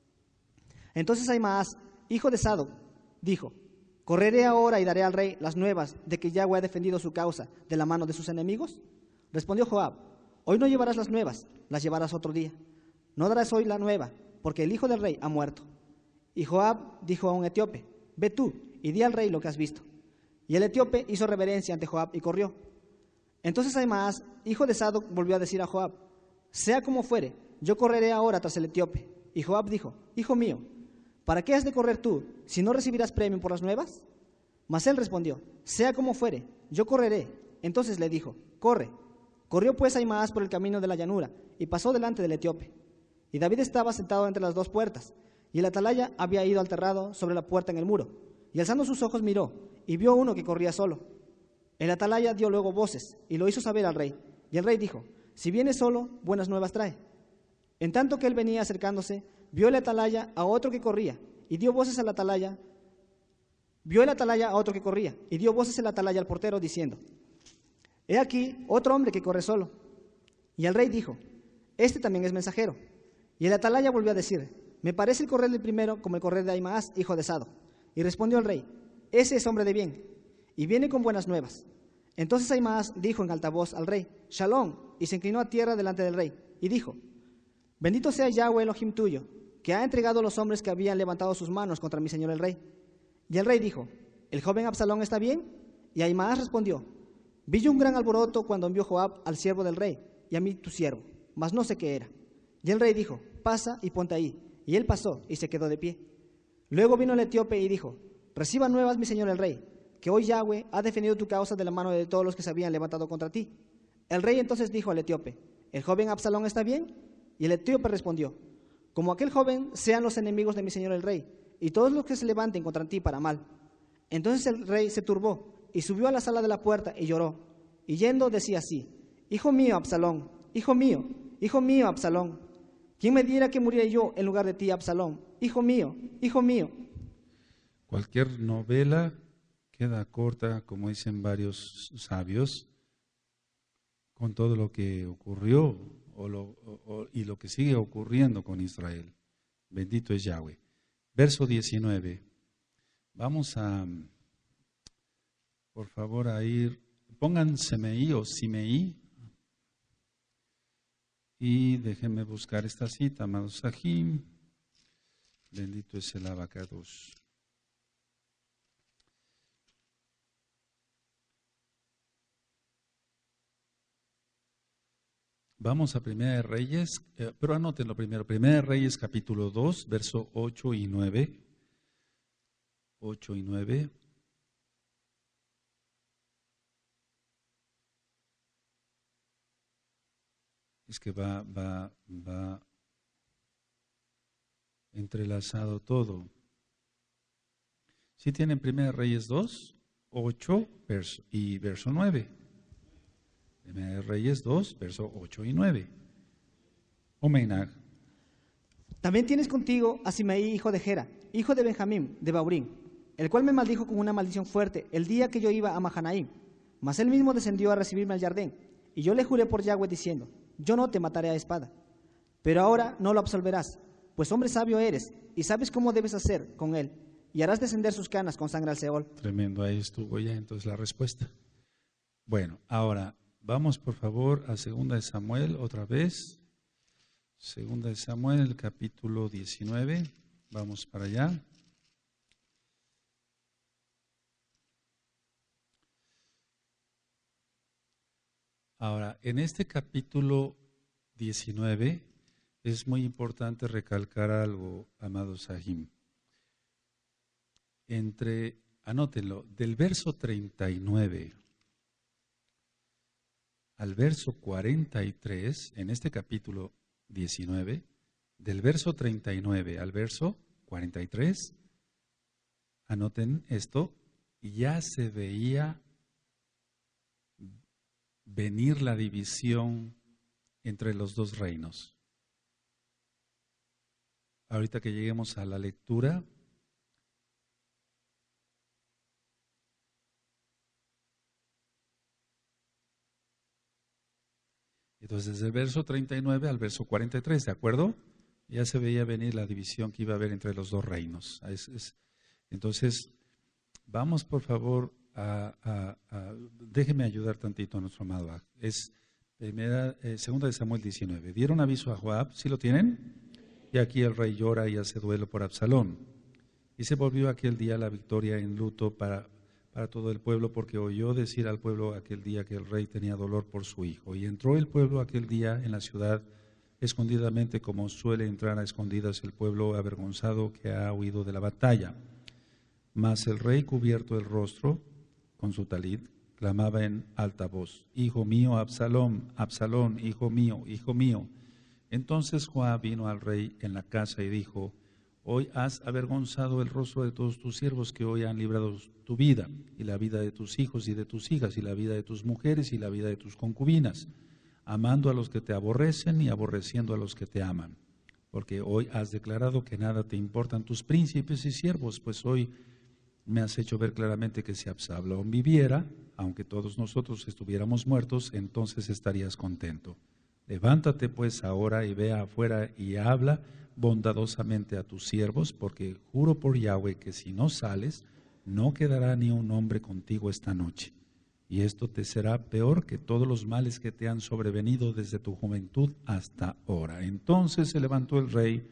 Entonces Ahimaas, hijo de Sadoc, dijo, ¿correré ahora y daré al rey las nuevas de que Yahweh ha defendido su causa de la mano de sus enemigos? Respondió Joab, hoy no llevarás las nuevas, las llevarás otro día. No darás hoy la nueva, porque el hijo del rey ha muerto. Y Joab dijo a un etíope, ve tú y di al rey lo que has visto. Y el etíope hizo reverencia ante Joab y corrió. Entonces Ahimaas, hijo de Sadoc, volvió a decir a Joab, sea como fuere, yo correré ahora tras el etíope. Y Joab dijo, hijo mío, ¿para qué has de correr tú, si no recibirás premio por las nuevas? Mas él respondió, sea como fuere, yo correré. Entonces le dijo, corre. Corrió pues Ahimaas por el camino de la llanura, y pasó delante del etíope. Y David estaba sentado entre las dos puertas, y el atalaya había ido al terrado sobre la puerta en el muro. Y alzando sus ojos miró, y vio uno que corría solo. El atalaya dio luego voces, y lo hizo saber al rey. Y el rey dijo, si viene solo, buenas nuevas trae. En tanto que él venía acercándose, vio el atalaya a otro que corría, y dio voces al atalaya. Vio el atalaya a otro que corría, y dio voces el atalaya al portero, diciendo, he aquí otro hombre que corre solo. Y el rey dijo, este también es mensajero. Y el atalaya volvió a decir, me parece el correr del primero como el correr de Ahimaas, hijo de Sadoc. Y respondió el rey, ese es hombre de bien, y viene con buenas nuevas. Entonces Ahimaas dijo en alta voz al rey, Shalom, y se inclinó a tierra delante del rey, y dijo, bendito sea Yahweh Elohim tuyo, que ha entregado a los hombres que habían levantado sus manos contra mi señor el rey. Y el rey dijo, ¿el joven Absalón está bien? Y Ahimaas respondió, vi yo un gran alboroto cuando envió Joab al siervo del rey y a mí tu siervo, mas no sé qué era. Y el rey dijo, pasa y ponte ahí. Y él pasó y se quedó de pie. Luego vino el etíope y dijo, reciba nuevas mi señor el rey, que hoy Yahweh ha defendido tu causa de la mano de todos los que se habían levantado contra ti. El rey entonces dijo al etíope, ¿el joven Absalón está bien? Y el etíope respondió, como aquel joven sean los enemigos de mi señor el rey, y todos los que se levanten contra ti para mal. Entonces el rey se turbó y subió a la sala de la puerta y lloró. Y yendo decía así, hijo mío Absalón, hijo mío, hijo mío Absalón, ¿quién me diera que muriera yo en lugar de ti, Absalón? Hijo mío, hijo mío. Cualquier novela queda corta, como dicen varios sabios, con todo lo que ocurrió o lo, o, o, y lo que sigue ocurriendo con Israel. Bendito es Yahweh. Verso diecinueve. Vamos a, por favor, a ir, pongan Semeí o Simeí, y déjenme buscar esta cita, amados Sahim. Bendito es el Abacados. Vamos a Primera de Reyes, eh, pero anótenlo primero. Primera de Reyes capítulo dos, verso ocho y nueve. ocho y nueve. Es que va, va, va entrelazado todo. ¿Sí tienen Primera de Reyes dos, ocho verso, y verso nueve? Primera de Reyes dos, verso ocho y nueve. Omenag. También tienes contigo a Simeí, hijo de Gera, hijo de Benjamín, de Baurín, el cual me maldijo con una maldición fuerte el día que yo iba a Mahanaim. Mas él mismo descendió a recibirme al jardín, y yo le juré por Yahweh diciendo, yo no te mataré a espada. Pero ahora no lo absolverás, pues hombre sabio eres, y sabes cómo debes hacer con él, y harás descender sus canas con sangre al Seol. Tremendo, ahí estuvo ya entonces la respuesta. Bueno, ahora vamos por favor a Segunda de Samuel otra vez. Segunda de Samuel, el capítulo diecinueve. Vamos para allá. Ahora, en este capítulo diecinueve es muy importante recalcar algo, amados Sahim. Entre, anótenlo, del verso treinta y nueve al verso cuarenta y tres, en este capítulo diecinueve, del verso treinta y nueve al verso cuarenta y tres, anoten esto, ya se veía venir la división entre los dos reinos. Ahorita que lleguemos a la lectura, entonces desde el verso treinta y nueve al verso cuarenta y tres, ¿de acuerdo? Ya se veía venir la división que iba a haber entre los dos reinos. Es, es, entonces, vamos por favor a, a, a, déjeme ayudar tantito a nuestro amado. Es primera, eh, segunda de Samuel diecinueve. Dieron aviso a Joab, ¿sí lo tienen? Y aquí el rey llora y hace duelo por Absalón. Y se volvió aquel día la victoria en luto para, para todo el pueblo, porque oyó decir al pueblo aquel día que el rey tenía dolor por su hijo. Y entró el pueblo aquel día en la ciudad escondidamente, como suele entrar a escondidas el pueblo avergonzado que ha huido de la batalla. Mas el rey, cubierto el rostro con su talid, clamaba en alta voz, hijo mío Absalón, Absalón, hijo mío, hijo mío. Entonces Joab vino al rey en la casa y dijo, hoy has avergonzado el rostro de todos tus siervos que hoy han librado tu vida, y la vida de tus hijos y de tus hijas, y la vida de tus mujeres y la vida de tus concubinas, amando a los que te aborrecen y aborreciendo a los que te aman. Porque hoy has declarado que nada te importan tus príncipes y siervos, pues hoy me has hecho ver claramente que si Absalón viviera, aunque todos nosotros estuviéramos muertos, entonces estarías contento. Levántate pues ahora y ve afuera y habla bondadosamente a tus siervos, porque juro por Yahweh que si no sales, no quedará ni un hombre contigo esta noche. Y esto te será peor que todos los males que te han sobrevenido desde tu juventud hasta ahora. Entonces se levantó el rey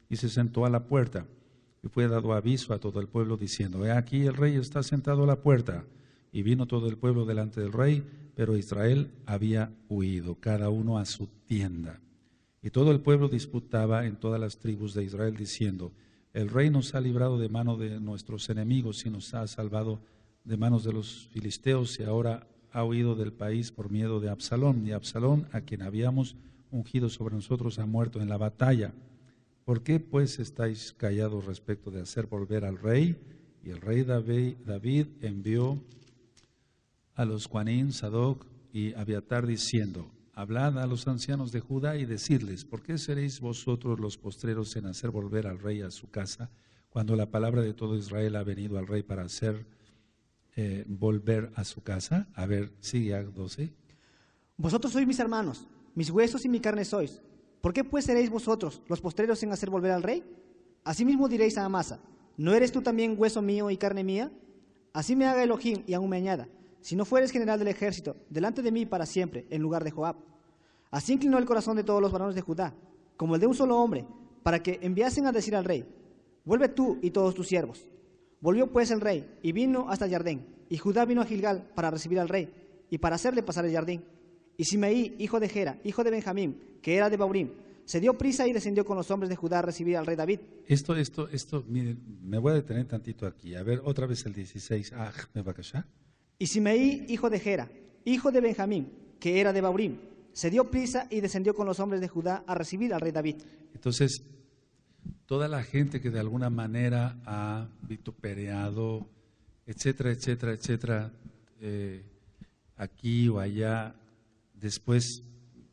y se sentó a la puerta. Y fue dado aviso a todo el pueblo diciendo, he aquí el rey está sentado a la puerta. Y vino todo el pueblo delante del rey, pero Israel había huido, cada uno a su tienda. Y todo el pueblo disputaba en todas las tribus de Israel diciendo, el rey nos ha librado de mano de nuestros enemigos y nos ha salvado de manos de los filisteos y ahora ha huido del país por miedo de Absalón. Y Absalón, a quien habíamos ungido sobre nosotros, ha muerto en la batalla. ¿Por qué pues estáis callados respecto de hacer volver al rey? Y el rey David, David envió a los Juanín, Sadoc y Abiatar diciendo, hablad a los ancianos de Judá y decidles, ¿por qué seréis vosotros los postreros en hacer volver al rey a su casa, cuando la palabra de todo Israel ha venido al rey para hacer eh, volver a su casa? A ver, sigue doce. Vosotros sois mis hermanos, mis huesos y mi carne sois. ¿Por qué pues seréis vosotros los postreros en hacer volver al rey? Asimismo diréis a Amasa, ¿no eres tú también hueso mío y carne mía? Así me haga Elohim y aún me añada, si no fueres general del ejército, delante de mí para siempre, en lugar de Joab. Así inclinó el corazón de todos los varones de Judá, como el de un solo hombre, para que enviasen a decir al rey, vuelve tú y todos tus siervos. Volvió pues el rey y vino hasta Jardín, y Judá vino a Gilgal para recibir al rey y para hacerle pasar el Jardín. Y Simeí, hijo de Gera, hijo de Benjamín, que era de Baurim, se dio prisa y descendió con los hombres de Judá a recibir al rey David. Esto, esto, esto, miren, me voy a detener tantito aquí. A ver, otra vez el dieciséis. Ah, me va a callar. Y Simeí, hijo de Gera, hijo de Benjamín, que era de Baurim, se dio prisa y descendió con los hombres de Judá a recibir al rey David. Entonces, toda la gente que de alguna manera ha vituperado, etcétera, etcétera, etcétera, eh, aquí o allá, después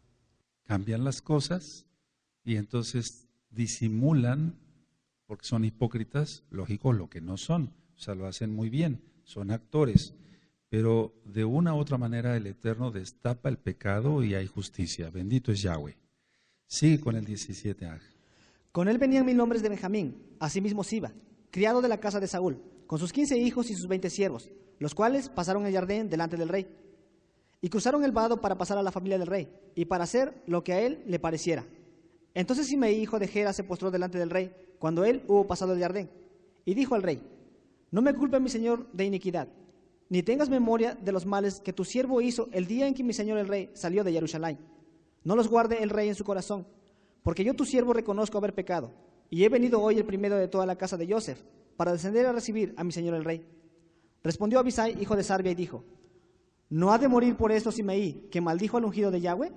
cambian las cosas y entonces disimulan, porque son hipócritas, lógico, lo que no son, o sea, lo hacen muy bien, son actores, pero de una u otra manera el Eterno destapa el pecado y hay justicia. Bendito es Yahweh. Sigue con el diecisiete. Ah. Con él venían mil hombres de Benjamín, asimismo Siba, criado de la casa de Saúl, con sus quince hijos y sus veinte siervos, los cuales pasaron el Jardín delante del rey. Y cruzaron el vado para pasar a la familia del rey, y para hacer lo que a él le pareciera. Entonces Simeí, hijo de Gera, se postró delante del rey, cuando él hubo pasado el Jardín, y dijo al rey, no me culpe mi señor de iniquidad, ni tengas memoria de los males que tu siervo hizo el día en que mi señor el rey salió de Jerusalén. No los guarde el rey en su corazón, porque yo tu siervo reconozco haber pecado, y he venido hoy el primero de toda la casa de Joseph, para descender a recibir a mi señor el rey. Respondió Abisai, hijo de Sarbia, y dijo, ¿no ha de morir por esto Simeí, que maldijo al ungido de Yahweh?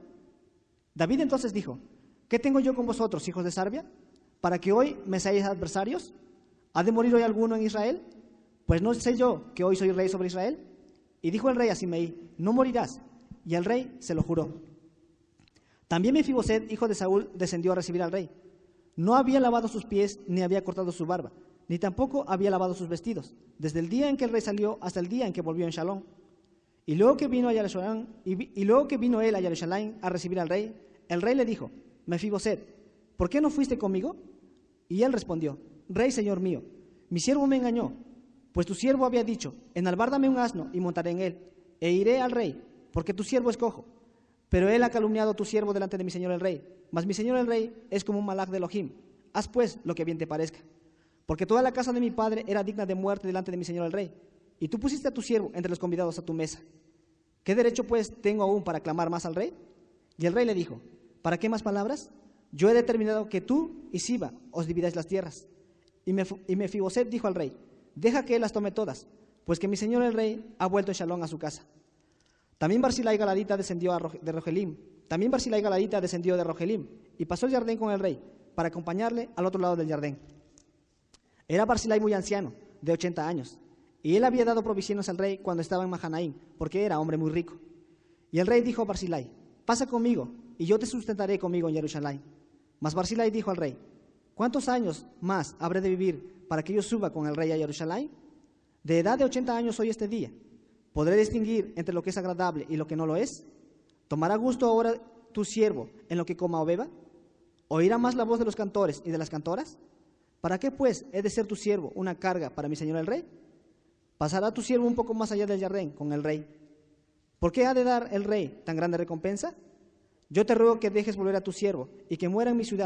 David entonces dijo, ¿qué tengo yo con vosotros, hijos de Sarbia, para que hoy me seáis adversarios? ¿Ha de morir hoy alguno en Israel? Pues no sé yo que hoy soy rey sobre Israel. Y dijo el rey a Simeí, no morirás. Y el rey se lo juró. También Mefiboset, hijo de Saúl, descendió a recibir al rey. No había lavado sus pies, ni había cortado su barba, ni tampoco había lavado sus vestidos, desde el día en que el rey salió hasta el día en que volvió en Shalom. Y luego que vino a Jerusalén, y, y luego que vino él a Jerusalén a recibir al rey, el rey le dijo, Mefiboset, ¿por qué no fuiste conmigo? Y él respondió, Rey, señor mío, mi siervo me engañó, pues tu siervo había dicho, enalbárdame un asno y montaré en él, e iré al rey, porque tu siervo es cojo. Pero él ha calumniado a tu siervo delante de mi señor el rey, mas mi señor el rey es como un malach de Elohim. Haz pues lo que bien te parezca. Porque toda la casa de mi padre era digna de muerte delante de mi señor el rey, y tú pusiste a tu siervo entre los convidados a tu mesa. ¿Qué derecho pues tengo aún para clamar más al rey? Y el rey le dijo, ¿para qué más palabras? Yo he determinado que tú y Siba os dividáis las tierras. Y, Mef y Mefiboset dijo al rey, deja que él las tome todas, pues que mi señor el rey ha vuelto en Shalom a su casa. También Barzilai Galadita descendió de Rogelim, también Barzilai Galadita descendió de Rogelim, y pasó el Jardín con el rey, para acompañarle al otro lado del Jardín. Era Barzilai muy anciano, de ochenta años, y él había dado provisiones al rey cuando estaba en Mahanaim, porque era hombre muy rico. Y el rey dijo a Barzilai, pasa conmigo, y yo te sustentaré conmigo en Jerusalén. Mas Barzilai dijo al rey, ¿cuántos años más habré de vivir para que yo suba con el rey a Jerusalén? De edad de ochenta años soy este día. ¿Podré distinguir entre lo que es agradable y lo que no lo es? ¿Tomará gusto ahora tu siervo en lo que coma o beba? ¿Oirá más la voz de los cantores y de las cantoras? ¿Para qué, pues, he de ser tu siervo una carga para mi señor el rey? ¿Pasará tu siervo un poco más allá del Jardín con el rey? ¿Por qué ha de dar el rey tan grande recompensa? Yo te ruego que dejes volver a tu siervo y que muera en mi ciudad,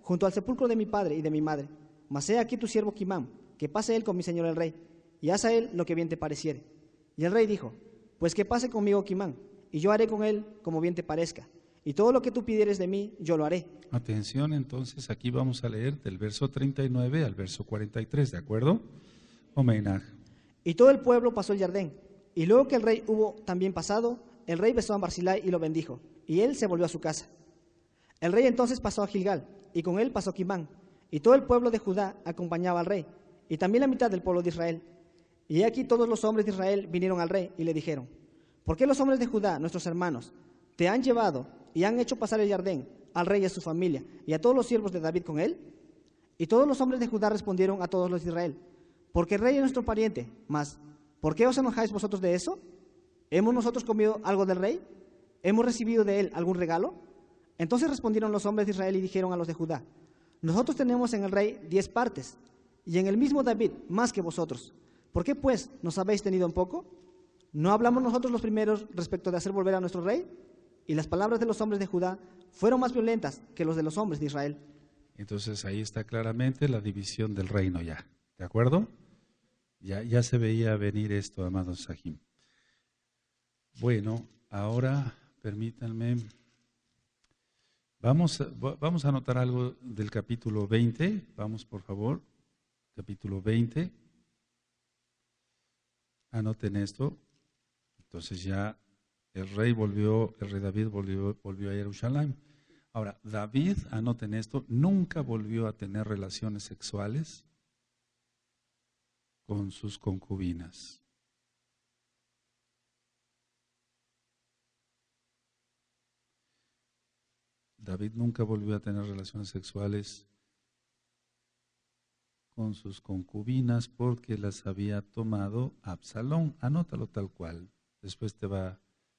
junto al sepulcro de mi padre y de mi madre. Mas he aquí tu siervo Quimán, que pase él con mi señor el rey, y haz a él lo que bien te pareciere. Y el rey dijo, pues que pase conmigo Quimán, y yo haré con él como bien te parezca, y todo lo que tú pidieres de mí, yo lo haré. Atención, entonces aquí vamos a leer del verso treinta y nueve al verso cuarenta y tres, ¿de acuerdo? Omenaj. Y todo el pueblo pasó el Jardín, y luego que el rey hubo también pasado, el rey besó a Barzillai y lo bendijo, y él se volvió a su casa. El rey entonces pasó a Gilgal, y con él pasó Quimán, y todo el pueblo de Judá acompañaba al rey, y también la mitad del pueblo de Israel. Y aquí todos los hombres de Israel vinieron al rey y le dijeron, ¿por qué los hombres de Judá, nuestros hermanos, te han llevado y han hecho pasar el Jardín al rey y a su familia, y a todos los siervos de David con él? Y todos los hombres de Judá respondieron a todos los de Israel, porque el rey es nuestro pariente, mas ¿por qué os enojáis vosotros de eso? ¿Hemos nosotros comido algo del rey? ¿Hemos recibido de él algún regalo? Entonces respondieron los hombres de Israel y dijeron a los de Judá, nosotros tenemos en el rey diez partes, y en el mismo David más que vosotros. ¿Por qué pues nos habéis tenido en poco? ¿No hablamos nosotros los primeros respecto de hacer volver a nuestro rey? Y las palabras de los hombres de Judá fueron más violentas que los de los hombres de Israel. Entonces ahí está claramente la división del reino ya, ¿de acuerdo? Ya, ya se veía venir esto, amados Sahim. Bueno, ahora permítanme, vamos a, vamos a anotar algo del capítulo veinte, vamos por favor, capítulo veinte, anoten esto. Entonces ya el rey volvió, el rey David volvió, volvió a Jerusalén. Ahora, David, anoten esto, nunca volvió a tener relaciones sexuales con sus concubinas. David nunca volvió a tener relaciones sexuales con sus concubinas porque las había tomado Absalón. Anótalo tal cual. Después te va,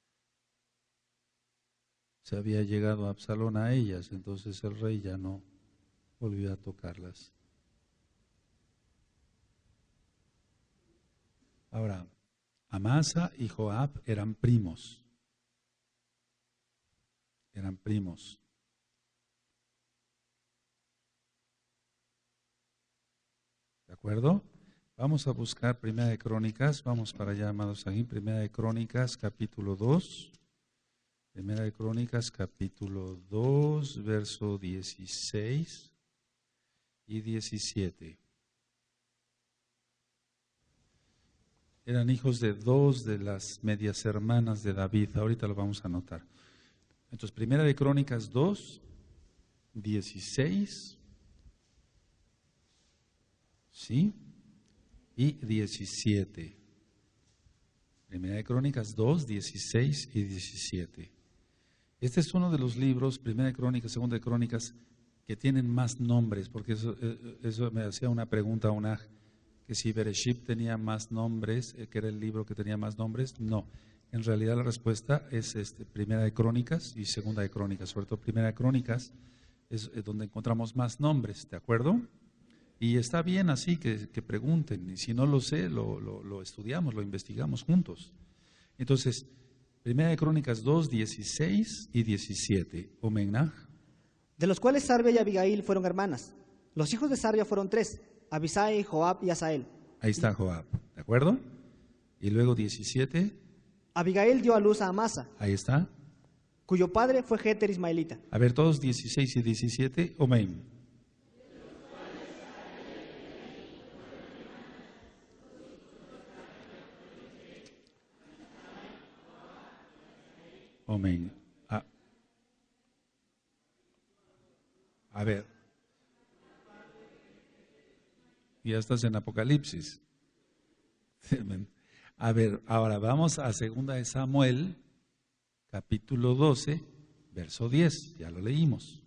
se había llegado Absalón a ellas, entonces el rey ya no volvió a tocarlas. Ahora, Amasa y Joab eran primos. Eran primos. ¿De acuerdo? Vamos a buscar Primera de Crónicas, vamos para allá, amados aquí, Primera de Crónicas, capítulo dos. Primera de Crónicas, capítulo dos, verso dieciséis y diecisiete. Eran hijos de dos de las medias hermanas de David, ahorita lo vamos a anotar. Entonces, Primera de Crónicas dos, dieciséis, ¿sí? Y diecisiete. Primera de Crónicas dos, dieciséis y diecisiete. Este es uno de los libros, Primera de Crónicas, Segunda de Crónicas, que tienen más nombres, porque eso, eso me hacía una pregunta a una, que si Bereshit tenía más nombres, que era el libro que tenía más nombres. No, en realidad la respuesta es este, Primera de Crónicas y Segunda de Crónicas, sobre todo Primera de Crónicas es donde encontramos más nombres, ¿de acuerdo? Y está bien así que, que pregunten, y si no lo sé, lo, lo, lo estudiamos, lo investigamos juntos. Entonces, Primera de Crónicas dos, dieciséis y diecisiete. Omenaj. De los cuales Sarbia y Abigail fueron hermanas. Los hijos de Sarbia fueron tres, Abisai, Joab y Asael. Ahí está Joab, ¿de acuerdo? Y luego diecisiete. Abigail dio a luz a Amasa. Ahí está. Cuyo padre fue Jeter Ismaelita. A ver, todos dieciséis y diecisiete. Omen. Amén. A, a ver. Ya estás en Apocalipsis. A ver, ahora vamos a Segunda de Samuel, capítulo doce, verso diez. Ya lo leímos.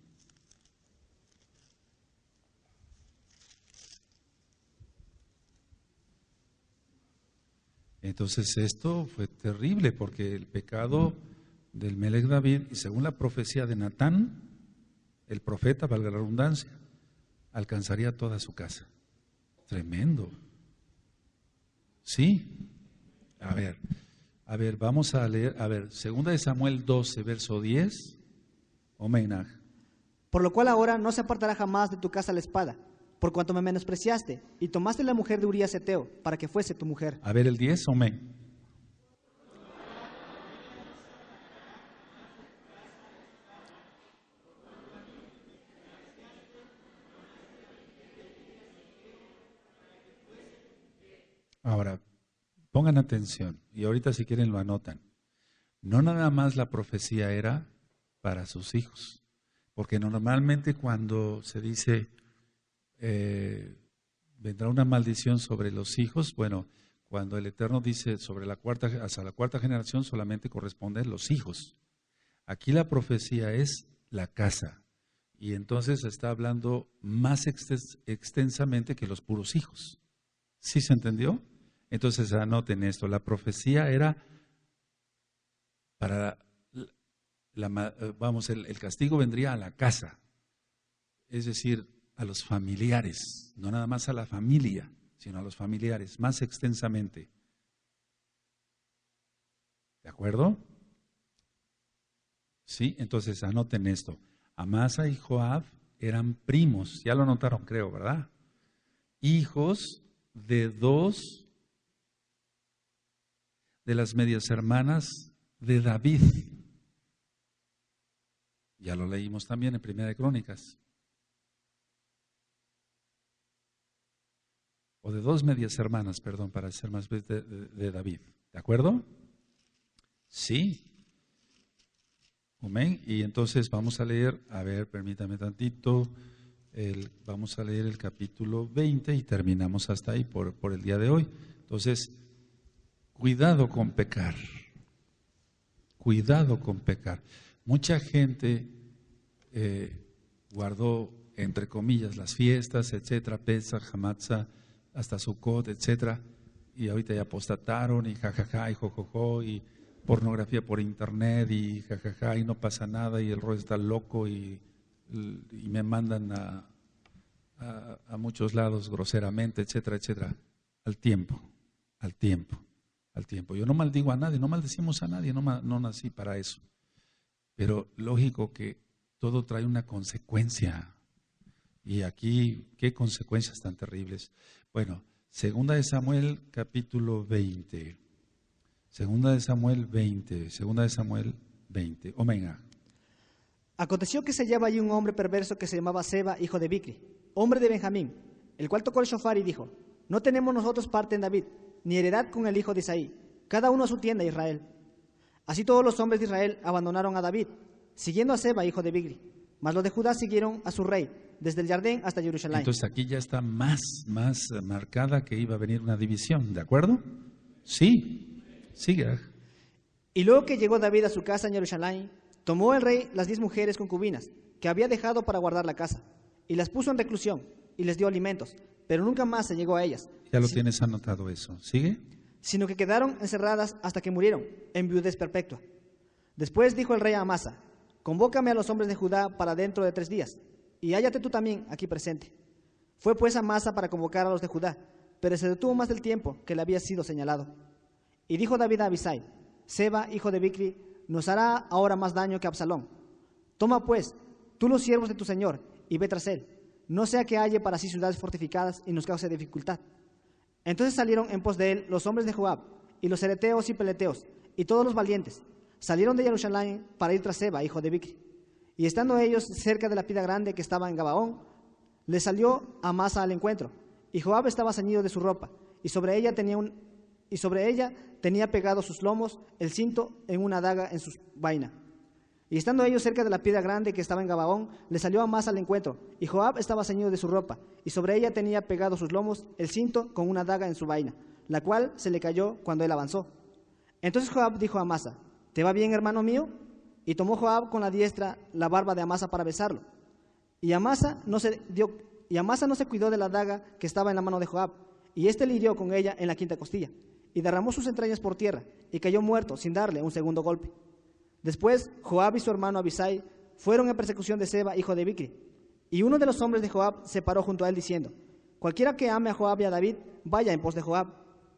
Entonces esto fue terrible porque el pecado del Melech David, y según la profecía de Natán, el profeta, valga la redundancia, alcanzaría toda su casa. Tremendo. ¿Sí? A ver, a ver, vamos a leer, a ver, Segunda de Samuel doce, verso diez, Omenaj. Por lo cual ahora no se apartará jamás de tu casa la espada, por cuanto me menospreciaste y tomaste la mujer de Urías Heteo para que fuese tu mujer. A ver el diez, amén. Ahora, pongan atención, y ahorita si quieren lo anotan. No nada más la profecía era para sus hijos, porque normalmente cuando se dice eh, vendrá una maldición sobre los hijos, bueno, cuando el Eterno dice sobre la cuarta, hasta la cuarta generación solamente corresponden los hijos. Aquí la profecía es la casa, y entonces está hablando más extensamente que los puros hijos. ¿Sí se entendió? Entonces anoten esto, la profecía era para, la, la, vamos, el, el castigo vendría a la casa, es decir, a los familiares, no nada más a la familia, sino a los familiares, más extensamente. ¿De acuerdo? Sí, entonces anoten esto, Amasa y Joab eran primos, ya lo notaron creo, ¿verdad? Hijos de dos de las medias hermanas de David. Ya lo leímos también en Primera de Crónicas. O de dos medias hermanas, perdón, para ser más de, de, de David. ¿De acuerdo? Sí. Amén. Y entonces vamos a leer, a ver, permítame tantito, el, vamos a leer el capítulo veinte y terminamos hasta ahí por, por el día de hoy. Entonces, cuidado con pecar, cuidado con pecar. Mucha gente eh, guardó, entre comillas, las fiestas, etcétera, Pesach, Hamatzah, hasta Sukkot, etcétera, y ahorita ya apostataron y jajaja y jojojo y pornografía por internet y jajaja y no pasa nada y el rollo está loco y, y me mandan a, a, a muchos lados groseramente, etcétera, etcétera. Al tiempo, al tiempo. Al tiempo. Yo no maldigo a nadie, no maldecimos a nadie, no, no nací para eso. Pero lógico que todo trae una consecuencia. Y aquí, ¿qué consecuencias tan terribles? Bueno, segunda de Samuel, capítulo veinte. Segunda de Samuel veinte. Segunda de Samuel veinte. Omenga. Aconteció que se hallaba allí un hombre perverso que se llamaba Seba, hijo de Bicri, hombre de Benjamín, el cual tocó el shofar y dijo: no tenemos nosotros parte en David, ni heredad con el hijo de Isaí, cada uno a su tienda, Israel. Así todos los hombres de Israel abandonaron a David, siguiendo a Seba, hijo de Bicri, mas los de Judá siguieron a su rey, desde el Jardín hasta Jerusalén. Entonces aquí ya está más, más marcada que iba a venir una división, ¿de acuerdo? Sí, sigue. Y luego que llegó David a su casa en Jerusalén, tomó el rey las diez mujeres concubinas que había dejado para guardar la casa, y las puso en reclusión, y les dio alimentos, pero nunca más se llegó a ellas. Ya lo Si- tienes anotado eso. ¿Sigue? sino que quedaron encerradas hasta que murieron, en viudez perpetua. Después dijo el rey a Amasa: convócame a los hombres de Judá para dentro de tres días, y hállate tú también aquí presente. Fue pues Amasa para convocar a los de Judá, pero se detuvo más del tiempo que le había sido señalado. Y dijo David a Abisai: Seba, hijo de Bicri, nos hará ahora más daño que Absalón. Toma pues, tú los siervos de tu señor, y ve tras él, no sea que halle para sí ciudades fortificadas y nos cause dificultad. Entonces salieron en pos de él los hombres de Joab, y los ereteos y peleteos, y todos los valientes, salieron de Jerusalén para ir tras Seba, hijo de Bicri. Y estando ellos cerca de la pira grande que estaba en Gabaón, le salió Amasa al encuentro, y Joab estaba ceñido de su ropa, y sobre ella tenía un, y sobre ella tenía pegado sus lomos el cinto en una daga en su vaina. Y estando ellos cerca de la piedra grande que estaba en Gabaón, le salió Amasa al encuentro, y Joab estaba ceñido de su ropa, y sobre ella tenía pegado sus lomos el cinto con una daga en su vaina, la cual se le cayó cuando él avanzó. Entonces Joab dijo a Amasa: ¿te va bien, hermano mío? Y tomó Joab con la diestra la barba de Amasa para besarlo. Y Amasa no se dio, y Amasa no se cuidó de la daga que estaba en la mano de Joab, y éste le hirió con ella en la quinta costilla, y derramó sus entrañas por tierra, y cayó muerto sin darle un segundo golpe. Después Joab y su hermano Abisai fueron en persecución de Seba, hijo de Bicri, y uno de los hombres de Joab se paró junto a él diciendo: cualquiera que ame a Joab y a David, vaya en pos de Joab.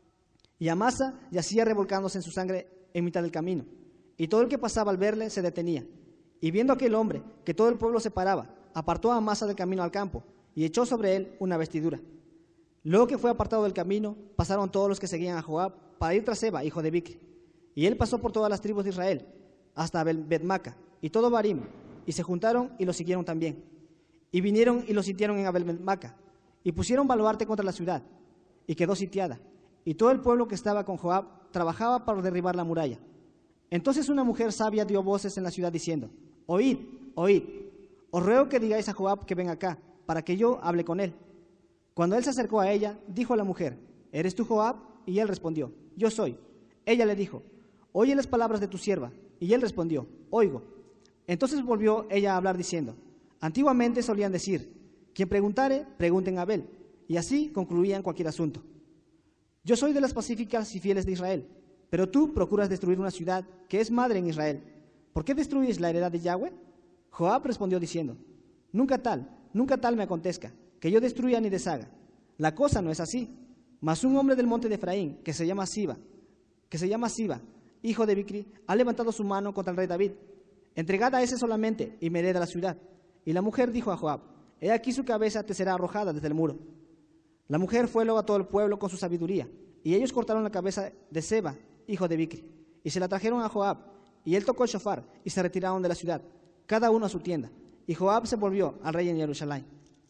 Y Amasa yacía revolcándose en su sangre en mitad del camino, y todo el que pasaba al verle se detenía. Y viendo aquel hombre que todo el pueblo se paraba, apartó a Amasa del camino al campo y echó sobre él una vestidura. Luego que fue apartado del camino, pasaron todos los que seguían a Joab para ir tras Seba, hijo de Bicri. Y él pasó por todas las tribus de Israel, hasta Abel-Bet-Maca y todo Barim, y se juntaron y lo siguieron también. Y vinieron y lo sitiaron en Abel-Bet-Maca, y pusieron baluarte contra la ciudad, y quedó sitiada. Y todo el pueblo que estaba con Joab trabajaba para derribar la muralla. Entonces una mujer sabia dio voces en la ciudad diciendo: Oíd, oíd, os ruego que digáis a Joab que venga acá, para que yo hable con él. Cuando él se acercó a ella, dijo a la mujer: ¿Eres tú Joab? Y él respondió: Yo soy. Ella le dijo: Oye las palabras de tu sierva. Y él respondió: Oigo. Entonces volvió ella a hablar diciendo: Antiguamente solían decir: quien preguntare, pregunten a Abel. Y así concluían cualquier asunto. Yo soy de las pacíficas y fieles de Israel, pero tú procuras destruir una ciudad que es madre en Israel. ¿Por qué destruyes la heredad de Yahweh? Joab respondió diciendo: Nunca tal, nunca tal me acontezca, que yo destruya ni deshaga. La cosa no es así. Mas un hombre del monte de Efraín, que se llama Siba, que se llama Siba, hijo de Bicri, ha levantado su mano contra el rey David. Entregad a ese solamente y me hereda la ciudad. Y la mujer dijo a Joab: He aquí su cabeza te será arrojada desde el muro. La mujer fue luego a todo el pueblo con su sabiduría, y ellos cortaron la cabeza de Seba, hijo de Bicri, y se la trajeron a Joab, y él tocó el shofar, y se retiraron de la ciudad, cada uno a su tienda. Y Joab se volvió al rey en Jerusalén.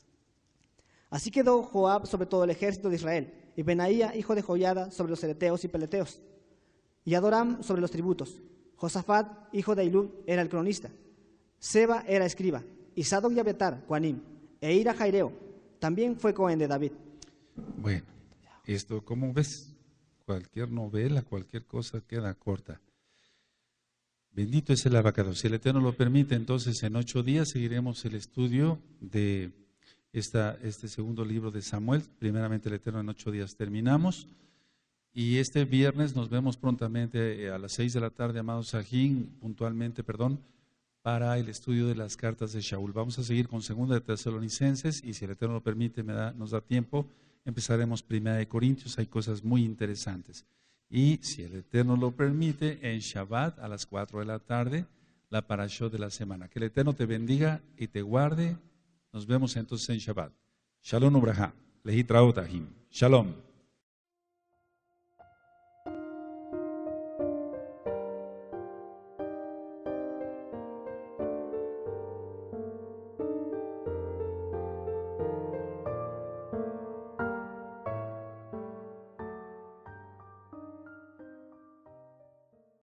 Así quedó Joab sobre todo el ejército de Israel, y Benaía, hijo de Joiada, sobre los ereteos y peleteos, y Adoram sobre los tributos. Josafat, hijo de Ahilud, era el cronista. Seba era escriba, y Sadoc y Abiatar, Coanim, e Ira Jaireo, también fue Cohen de David. Bueno, esto, como ves, cualquier novela, cualquier cosa queda corta. Bendito es el abacados. Si el Eterno lo permite, entonces en ocho días seguiremos el estudio de esta, este segundo libro de Samuel. Primeramente el Eterno, en ocho días terminamos. Y este viernes nos vemos prontamente a las seis de la tarde, amados Sajín, puntualmente, perdón, para el estudio de las cartas de Shaul. Vamos a seguir con segunda de Tesalonicenses y si el Eterno lo permite, me da, nos da tiempo, empezaremos primera de Corintios. Hay cosas muy interesantes. Y si el Eterno lo permite, en Shabbat a las cuatro de la tarde, la parashot de la semana. Que el Eterno te bendiga y te guarde. Nos vemos entonces en Shabbat. Shalom Ubraja. Lehi Traotahim. Shalom.